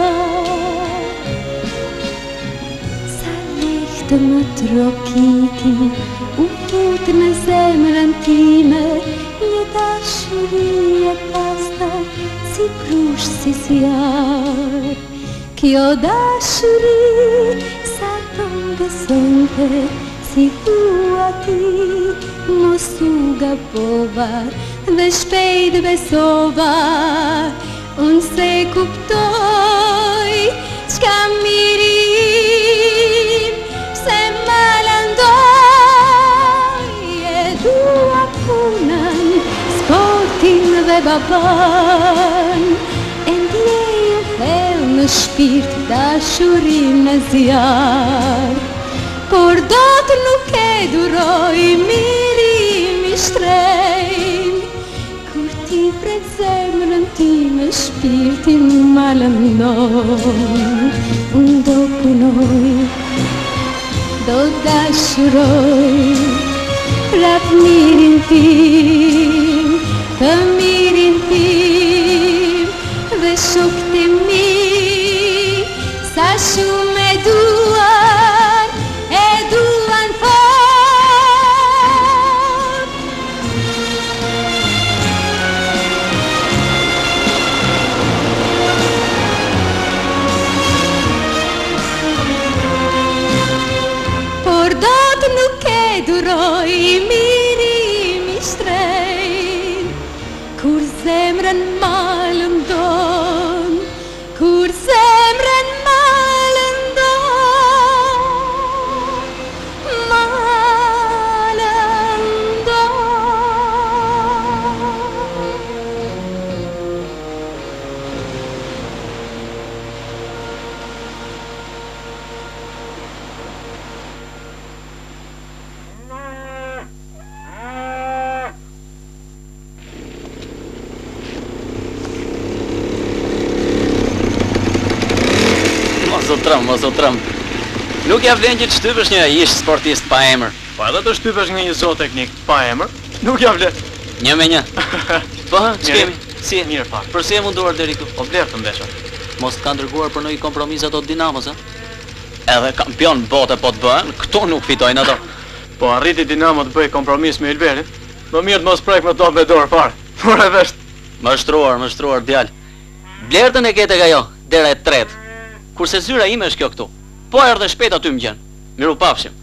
Sa lehtë më trokiti, u fut në zemrën time, një dashuri e pastër, si krush, si zjarr. Kjo dashuri sa të mbesonte, si thua ti, mos u gabova dhe shpejt besova. Unë se kuptoj çka mirim, pse më lëndoj. E dua punën, sportin dhe baban, e ndjej thellë në shpirt dashurin në zjarr. Por dot nuk e duroj mirim i shtrejn, kur ti pret zemrën time, shpirtin ma lëndon. Unë do punoj, do dashuroj, prap mirin tim, të mirin tim, dhe shokët e mi, sa shumë e duan fort. Por dot nuk e duroj mirim i shtrejn, kur zemrën ma lëndon, kur zemrën ma lëndon, ma lëndon. Mos o trëm. Nuk ja vlen që të shtypësh një ish sportist pa emër. Po edhe të shtypësh nga një zot teknik pa emër, nuk ja vlen. 1-1. Po, ç'kemi? Si e? Mirë fare. Përse e munduar deri këtu? O blerë të ndesha. Mos të kanë dërguar për ndonjë kompromis ato Dinamos, a? Edhe kampion bote po të bëhen, këto nuk fitojnë ato. Po arriti Dinamo të bëj kompromis me Ilberin, më mirë të mos prek me top me dorë fare. Por e vesh. Më shtruar djalë. Blertën e ketë ajo, dera e tretë. Kurse zyra ime është kjo këtu. Po erdhe shpejt aty më gjen. Miru pafshim.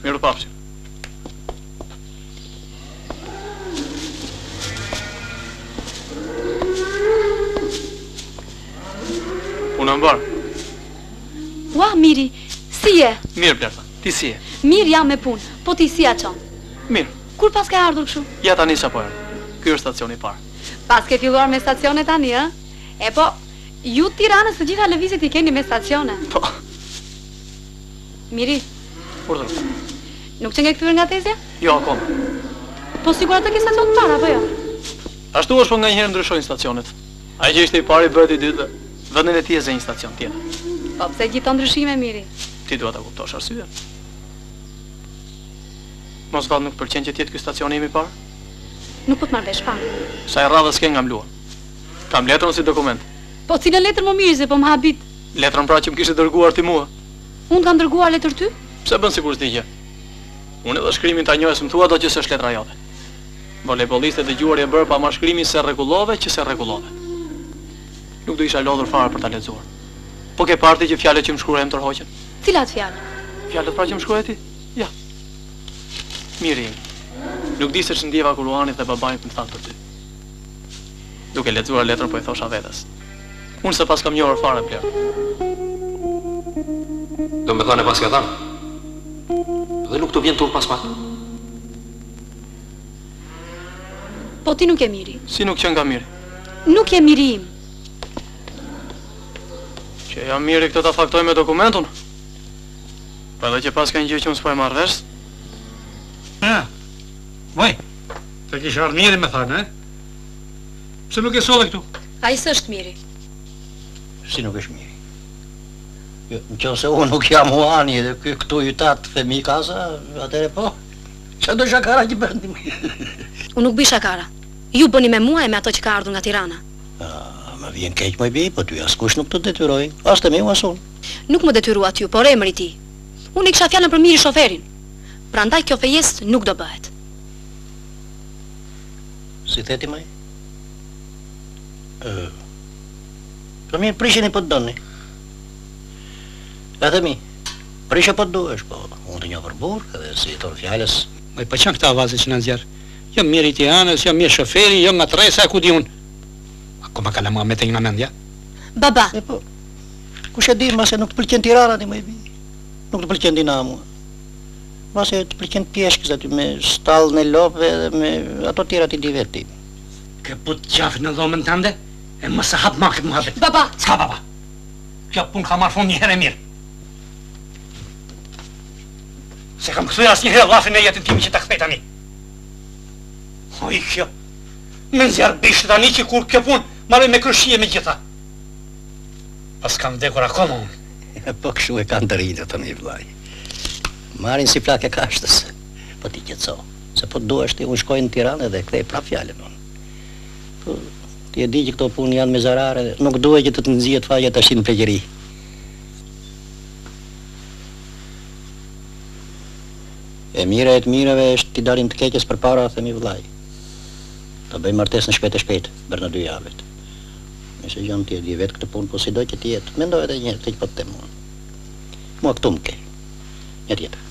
Punë mbar. Ua, Miri, si je? Mirë Blerta, ti si je? Mirë jam me punë, po ti si a qon? Mirë. Kur pas ke ardhur kështu? Ja tani sa po erdh. Ky është stacioni i parë. Pas ke filluar me stacione tani, ë? E po, ju të Tiranës të gjitha lëvizjet i keni me stacione. Po. Miri. Urdhër. Nuk që nge këtyre nga tezja? Jo, akoma. Po sigurat të ke stacion të para, apo jo? Ashtu është, po nga njëherë ndryshojnë stacionet. Ai që ishte i pari bëhet i dytë, vendin e tij e zë një stacion tjetër. Po pse gjithë ndryshime, Miri? Ti duhet ta kuptosh arsyeën. Mos vallë nuk pëlqen që të jetë ky stacioni im i parë? Nuk po të marrë vesh fare. Sa e radhës ke nga mluar. Kam letrën si dokument. Po cilën letër më Miri, se po më habit. Letrën pra që më kishe dërguar ti mua. Unë kam dërguar letër ty? Pse bën sikur s'di gjë? Unë edhe shkrimin ta njohës më thua do që s'është letra jote. Volejbolliste dëgjuar e bërë pa marrë shkrimin se rregullove që se rregullove. Nuk do isha lodhur fare për ta lexuar. Po ke parti që fjalët që më shkruajmë tërhoqen? Cilat fjalë? Fjalët pra që më shkruaj ti? Ja. Miri. Nuk di se ç'ndjeva kur Luanit dhe babai më thanë për ty. Duke lexuar letrën po i thosha vetes. Unë se pas kam njohur fare Bler. Do me thane pas ka thanë? Dhe nuk të vjen tur pas pak? Po ti nuk e Miri. Si nuk qenë nga Miri? Nuk e Miri im. Që jam Miri këtë ta faktoj me dokumentun? Pa edhe që pas ka një gjë që unë s'po e marrë vesh? Moj, të kisha ardhë Miri me thane, e? Pse nuk e sole këtu? A i s'është Miri. Si nuk është Miri? Nëse unë nuk jam huani dhe këtu i tatë themi kasa, atëre po, që do shakara që bërndim? Unë nuk bi shakara. Ju bëni me mua e me ato që ka ardhur nga Tirana. Më vjen keq më bi, po ty askush nuk të detyroj, as të me u asun. Nuk më detyrua t'ju, por emri ti. Unë i kisha fjalën për miri shoferin. Prandaj kjo fejes nuk do bëhet. Si theti maj? Po mirë, prishin i po të doni. E themi, prishe po të duesh, po unë të një për burë, edhe si tonë fjales. Maj, pa qanë këta vaze që në zjarë? Jam mirë i Tiranës, jam mirë shoferi, jam nga Tresa, ku di unë. Ako ma kalla mua me të një nga mendja? Baba! E po, kush e di, mase nuk të pëlqen Tirana ti më i bi. Nuk të pëlqen Dinamo. Mase të pëlqen pjeshkës aty me stallën e lopëve dhe me ato tjera ti di vetë ti. Ke put qafë në dhomën tënde, e më se hapë makët më hapet. Baba! Ska baba! Kjo pun ka marrë fund një herë e mirë. Se kam këthuja asë një herë lafin e jetën timi që të këthej tani. Oj, kjo, me nëzjarë bishtë tani që kur kjo pun marrë me kërshie me gjitha. Pas kam vdekur akoma unë. Po këshu e kanë të rinjë të një vlaj. Marin si flak e kashtës. Po ti qetëso, se po duesh ti unë shkoj në Tiranë dhe kthej prap fjalën unë. Po ti e di që këto punë janë me zarare, nuk duhet që të nxjihet faqja tash në pleqëri. E mira e të mirave është t'i dalim të keqes për para, themi vëllai. Ta bëjmë martesën shpejt e shpejt, bërë në 2 javët. Nëse gjam ti e di vetë këtë punë, po si do që ti jetë, mendoj edhe një të që po të temë unë. Mua këtu më ke, një tjetër.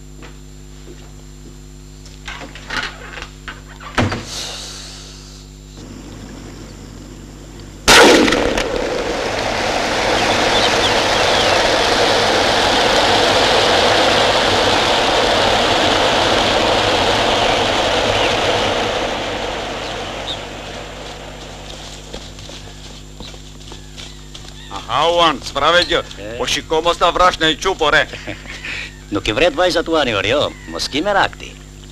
Auan, s'prave gjë, po shiko mos ta vrash në i qupo, re. Nuk i vret vajza tu ani, jo, mos ki me rakti.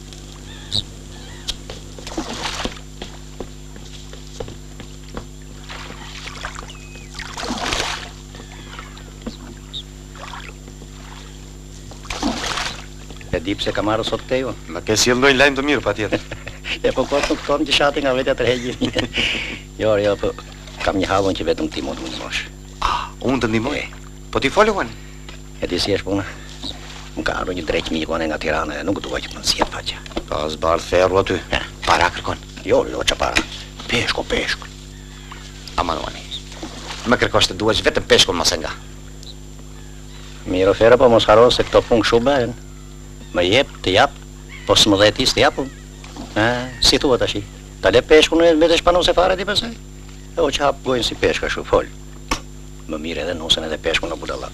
E di pse ka marrë sot tejo? Ma ke si ndojnë lajmë të mirë, pa tjetër. E po kot nuk tom që shati nga vetja të regjim. Jo, po kam një havon që vetëm ti mund më ndimosh. Unë të ndimoj? Po ti folë, uan? E ti si është puna? Më ka arru një dreq mikone nga Tirana e nuk duha që të nësijet faqja. Ka zbardh ferru aty? Para kërkon? Jo, që para. Peshko. Aman, uani. Me kërkosh të duhesh vetëm peshkon mos e nga. Miro fere, po mos haro se këto punë këshu bëhen. Më jep, të jap, po së më dhe ti së të japun. Si thua tashi? Ta le peshkun e vetë shpanu se fare ti pëse? E o që hap gojnë si peshka shu, fol. Më mirë edhe nusën edhe peshkun në budalla.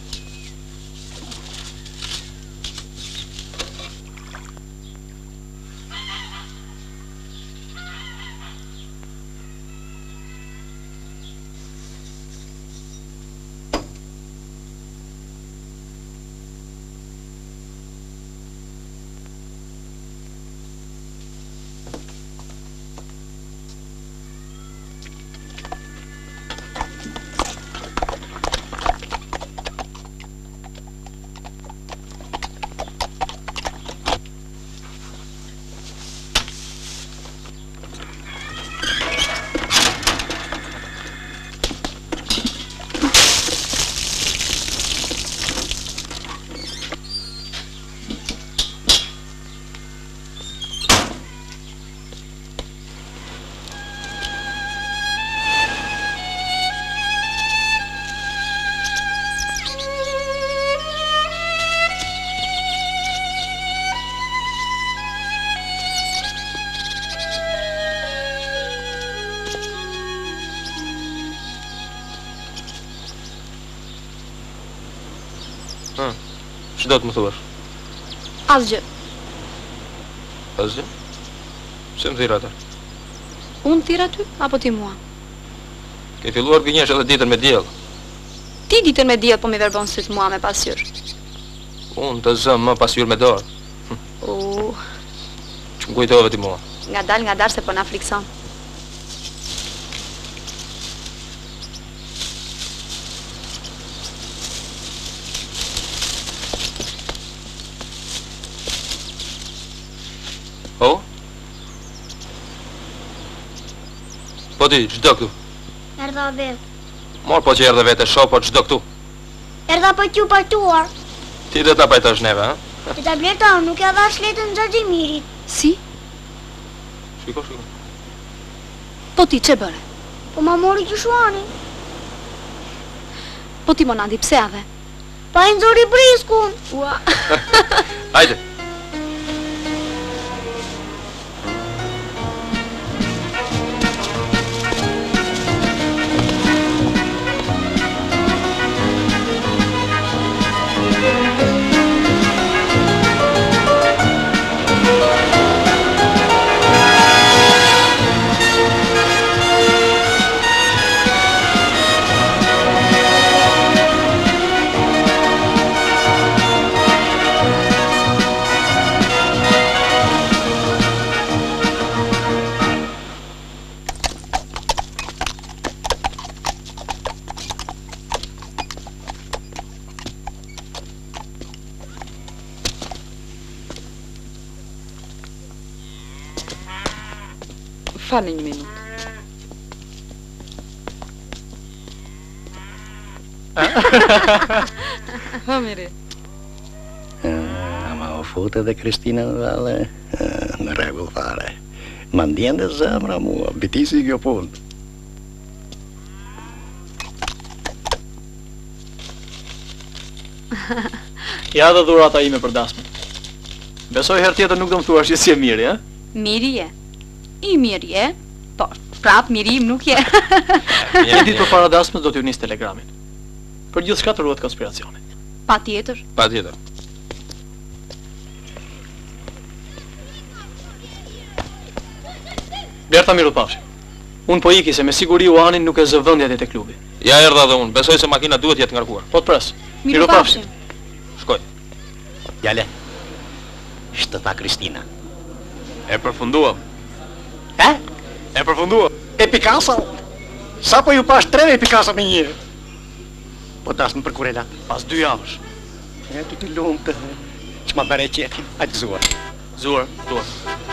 Që do të më thuash? Asgjë. Asgjë? Se më thira ata? Unë thira ty, apo ti mua? Ke filluar gënjesh edhe ditën me diell. Ti ditën me diell po mi verbon syt mua me pasqyrë. Unë të zëm më pasqyrë me dorë. Që më kujtove ti mua? Nga dal se po na frikson. Po ti, çdo këtu. Erdha vet. Mor po që erdhe vete, shoh po çdo këtu. Erdha për t'ju pajtuar. Ti do ta pajtosh neve, ha? Teta Blerta nuk ja dha shletën Xhaxhimirit. Si? Shiko. Po ti çe bëre? Po ma mori Qyshuani. Po ti Monandi, pse ave? Pa i nxori briskun. Ua. Hajde. Falni një minutë. Ha, miri. Ama o fute dhe Kristina në valle, në rregull fare. Ma ndjen dhe zemra mua, bitisi kjo punë. Ja dhe dhurata ime për dasmën. Besoj herë tjetër nuk do më thuash që si e miri, e? Miri je. I mirë je, po, prap mirim nuk je. Një ditë për para dasmës do t'ju nis telegramin. Për gjithë shka të ruhet konspiracioni. Pa tjetër. Pa tjetër. Blerta miru pafshi. Unë po iki se me siguri u anin nuk e zë vëndjat e te klubi. Ja erdha dhe unë, besoj se makina duhet jetë ngarkuar. Po të pres. Miru pafshi. Shkoj. Jale, shtëta Kristina. E përfunduam. E? E përfunduam. E Picasso? Sa po ju pash 3 Picasso me një? Po dasmë për kurela. Pas 2 javësh. E tu ti lumë të... Që ma bere qefi, hajtë zuar. Zuar, duar.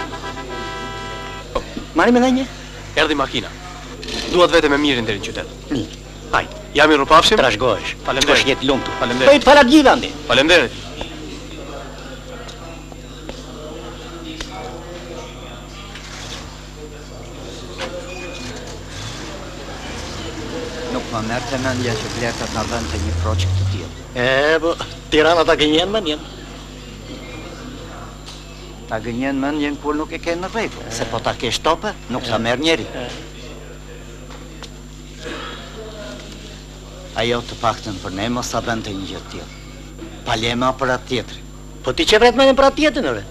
Mari me dhe një? Erdi makina. Duat vete me mirin deri në qytet. Mirë, hajtë. Jam i rrupafshim? Trashgojsh. Faleminderit. Kosh jetë lumë tu. Faleminderit. Bëjt falat gjithë andi. Faleminderit. Nuk më merë të mendja që Blerta të vend të një projekt të tillë. E, po, Tirana ta gënjen mendjen. Ta gënjen mendjen kur nuk e ke në rregull, se po ta kesh tope, nuk ta merr njeri. Ajo të paktën për ne mos ta bënte një gjë të tillë. Palema për atë tjetrin. Po ti që vret mendjen për atë tjetrin, ore?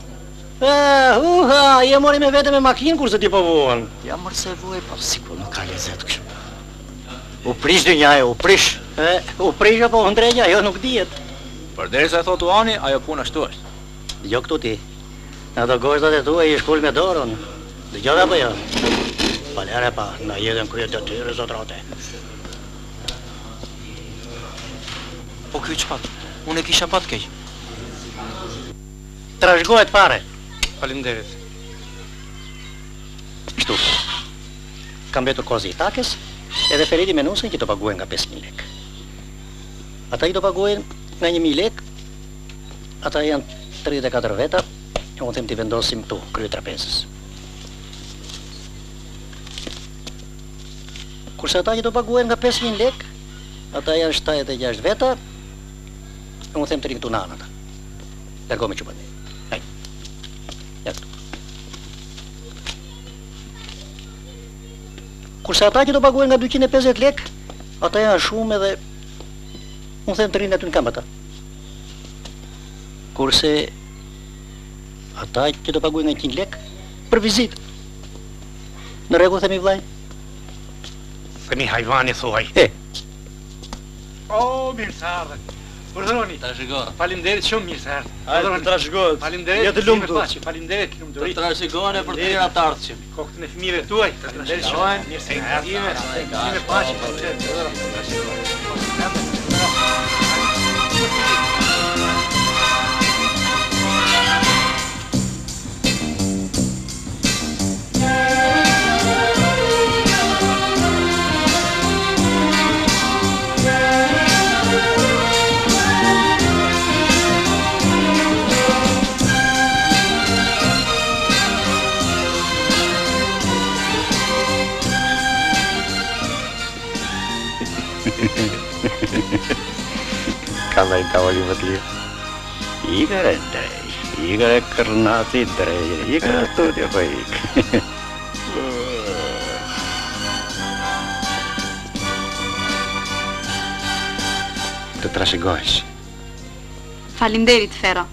Je mori me vete me makinë kurse ti po vuan. Ja mërë se vuaj, po sikur nuk ka lezet kështu. U prish dë njaje, u prish. U prish apo u ndregja, ajo nuk dihet. Përderisa e thotë Uani, ajo puna ashtu është. Jo këtu ti. Ato gozdat e tua i shkull me dorën. Dëgjove apo jo? Palere pa, na jetën kryet të tyre, zotrate. Po kjo çfarë? Unë e kisha pa të keq. Trashgohet pare. Faleminderit. Kështu. Kam betur kozi i takes, edhe Feridi me nusën që të paguajnë nga 5.000 lek. Ata i të paguajnë nga 1.000 lek, ata janë 34 veta, e unë them t'i vendosim tu, krye trapezës. Kurse ata që të paguajnë nga 5.000 lek, ata janë 76 veta, e unë them të rinë këtu në anë ata. Largohemi që bëni. Ja këtu. Kurse ata që do paguajnë nga 250 lek, ata janë shumë edhe unë them të rinë aty në kamp ata. Kurse ata që do paguajnë nga 100 lek për vizitë. Në rregull themi vllai? Themi hajvani thuaj. O, mirë se ardhe. Urdhëroni. Trashëgoj. Faleminderit shumë, mirë se ardhe. Hajde, trashëgohet. Faleminderit. Jetë lumtur. Faleminderit, lumturi. Të trashëgojnë për të mira të ardhshëm. Kokën e fëmijëve tuaj. Faleminderit shumë. Mirë se ardhe. Mirë paqe. Ta dhe i tavoli më të lirë. Ikër e drej, ikër e kërnati drej, ikër e studio po ikë. Të trashëgojsh. Falinderit, Fero.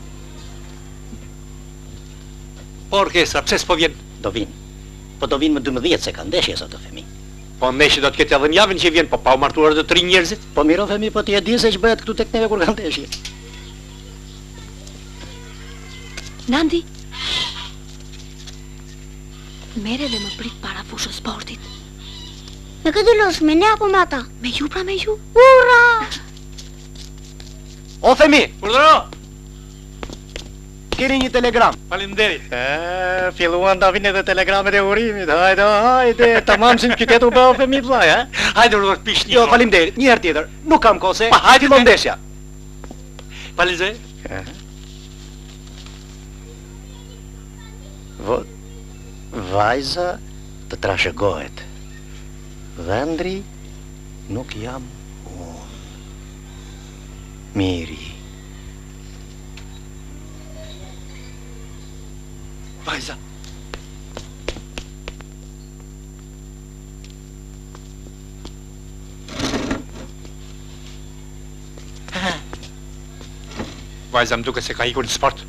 Po orkestra, pse s'po vjen? Do vinë. Po do vinë më 12 se ka ndeshje sa të femi. Po ndeshje do të ketë edhe njavën që vjen, po pa u martuar edhe 3 njerëzit? Po miro femi, po ti e di se që bëhet këtu tek neve kur ka ndeshje. Nandi, mere dhe më prit para fushës sportit. Me këtë losh, me ne apo me ata? Me ju pra me ju. Ura! O Femi! Urdhëro! Keni një telegram. Faleminderit. Filluan ta vinë edhe telegramet e urimit. Hajde, tamam si qytet u bë Femi vllai, ha? Hajde urdhër pish një. Jo, faleminderit. Një herë tjetër. Nuk kam kohë se. Fillon ndeshja. Faleminderit. Vajza të trashëgohet. Vendri nuk jam unë. Miri. Vajza. Vajza më duke se ka ikur në sport.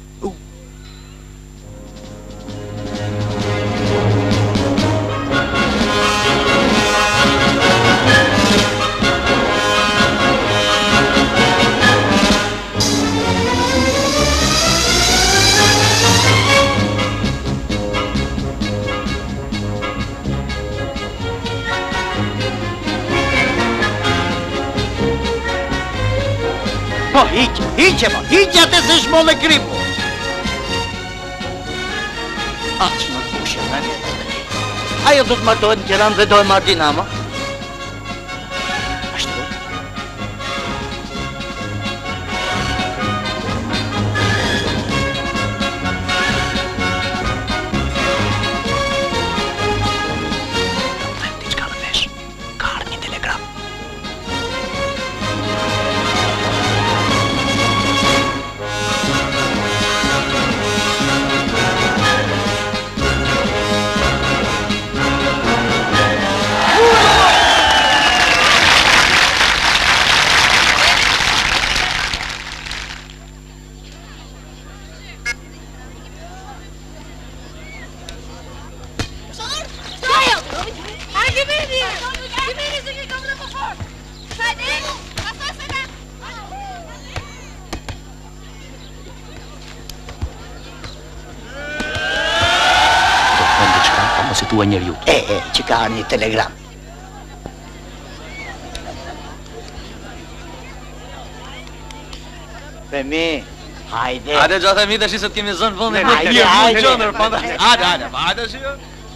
Po, hiqe atë se shmolle kripu. Atë që në të bushja, në vjetë. Ajo do të martohet në Tiranë dhe do e marrë Dinamo. Ashtu. Tua njeriu. Që ka një telegram. Femi, hajde. Hajde gjatë e mi të shi se të kemi zënë vëndin. Hajde, shi.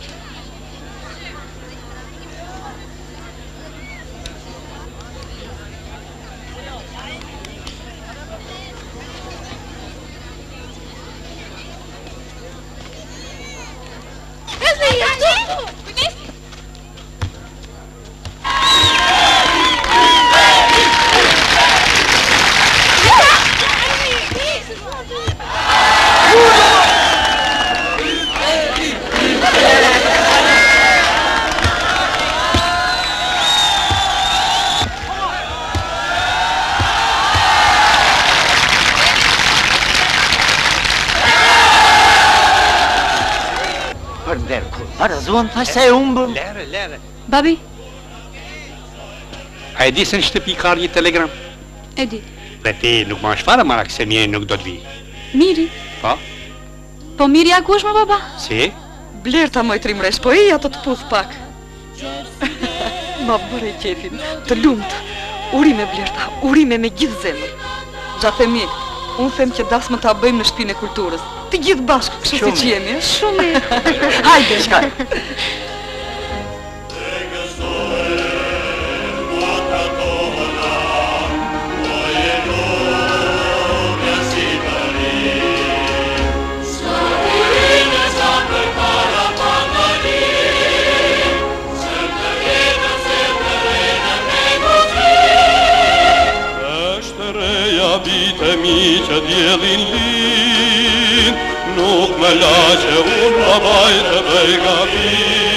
Zuan, thash se e umbëm. Lere. Babi? A e di se në shtëpi ka një telegram? E di. Dhe ti nuk ma është fara marak se mjeni nuk do të vi. Miri? Po? Po Miri aku është më baba? Si? Blerta moj trimresh, po i ato të puth pak. Ma bëre qefin, të lumt. Urime Blerta, urime me gjithë zemër. Gjathemi, unë them që dasmë ta bëjmë në shtëpinë e kulturës. Të gjithë bashkë, kështu si që jemi, shumë mirë. Hajde, shkaj. Është reja bitë mi që djelin lin, nuk më la që unë babaj të bëj gabim.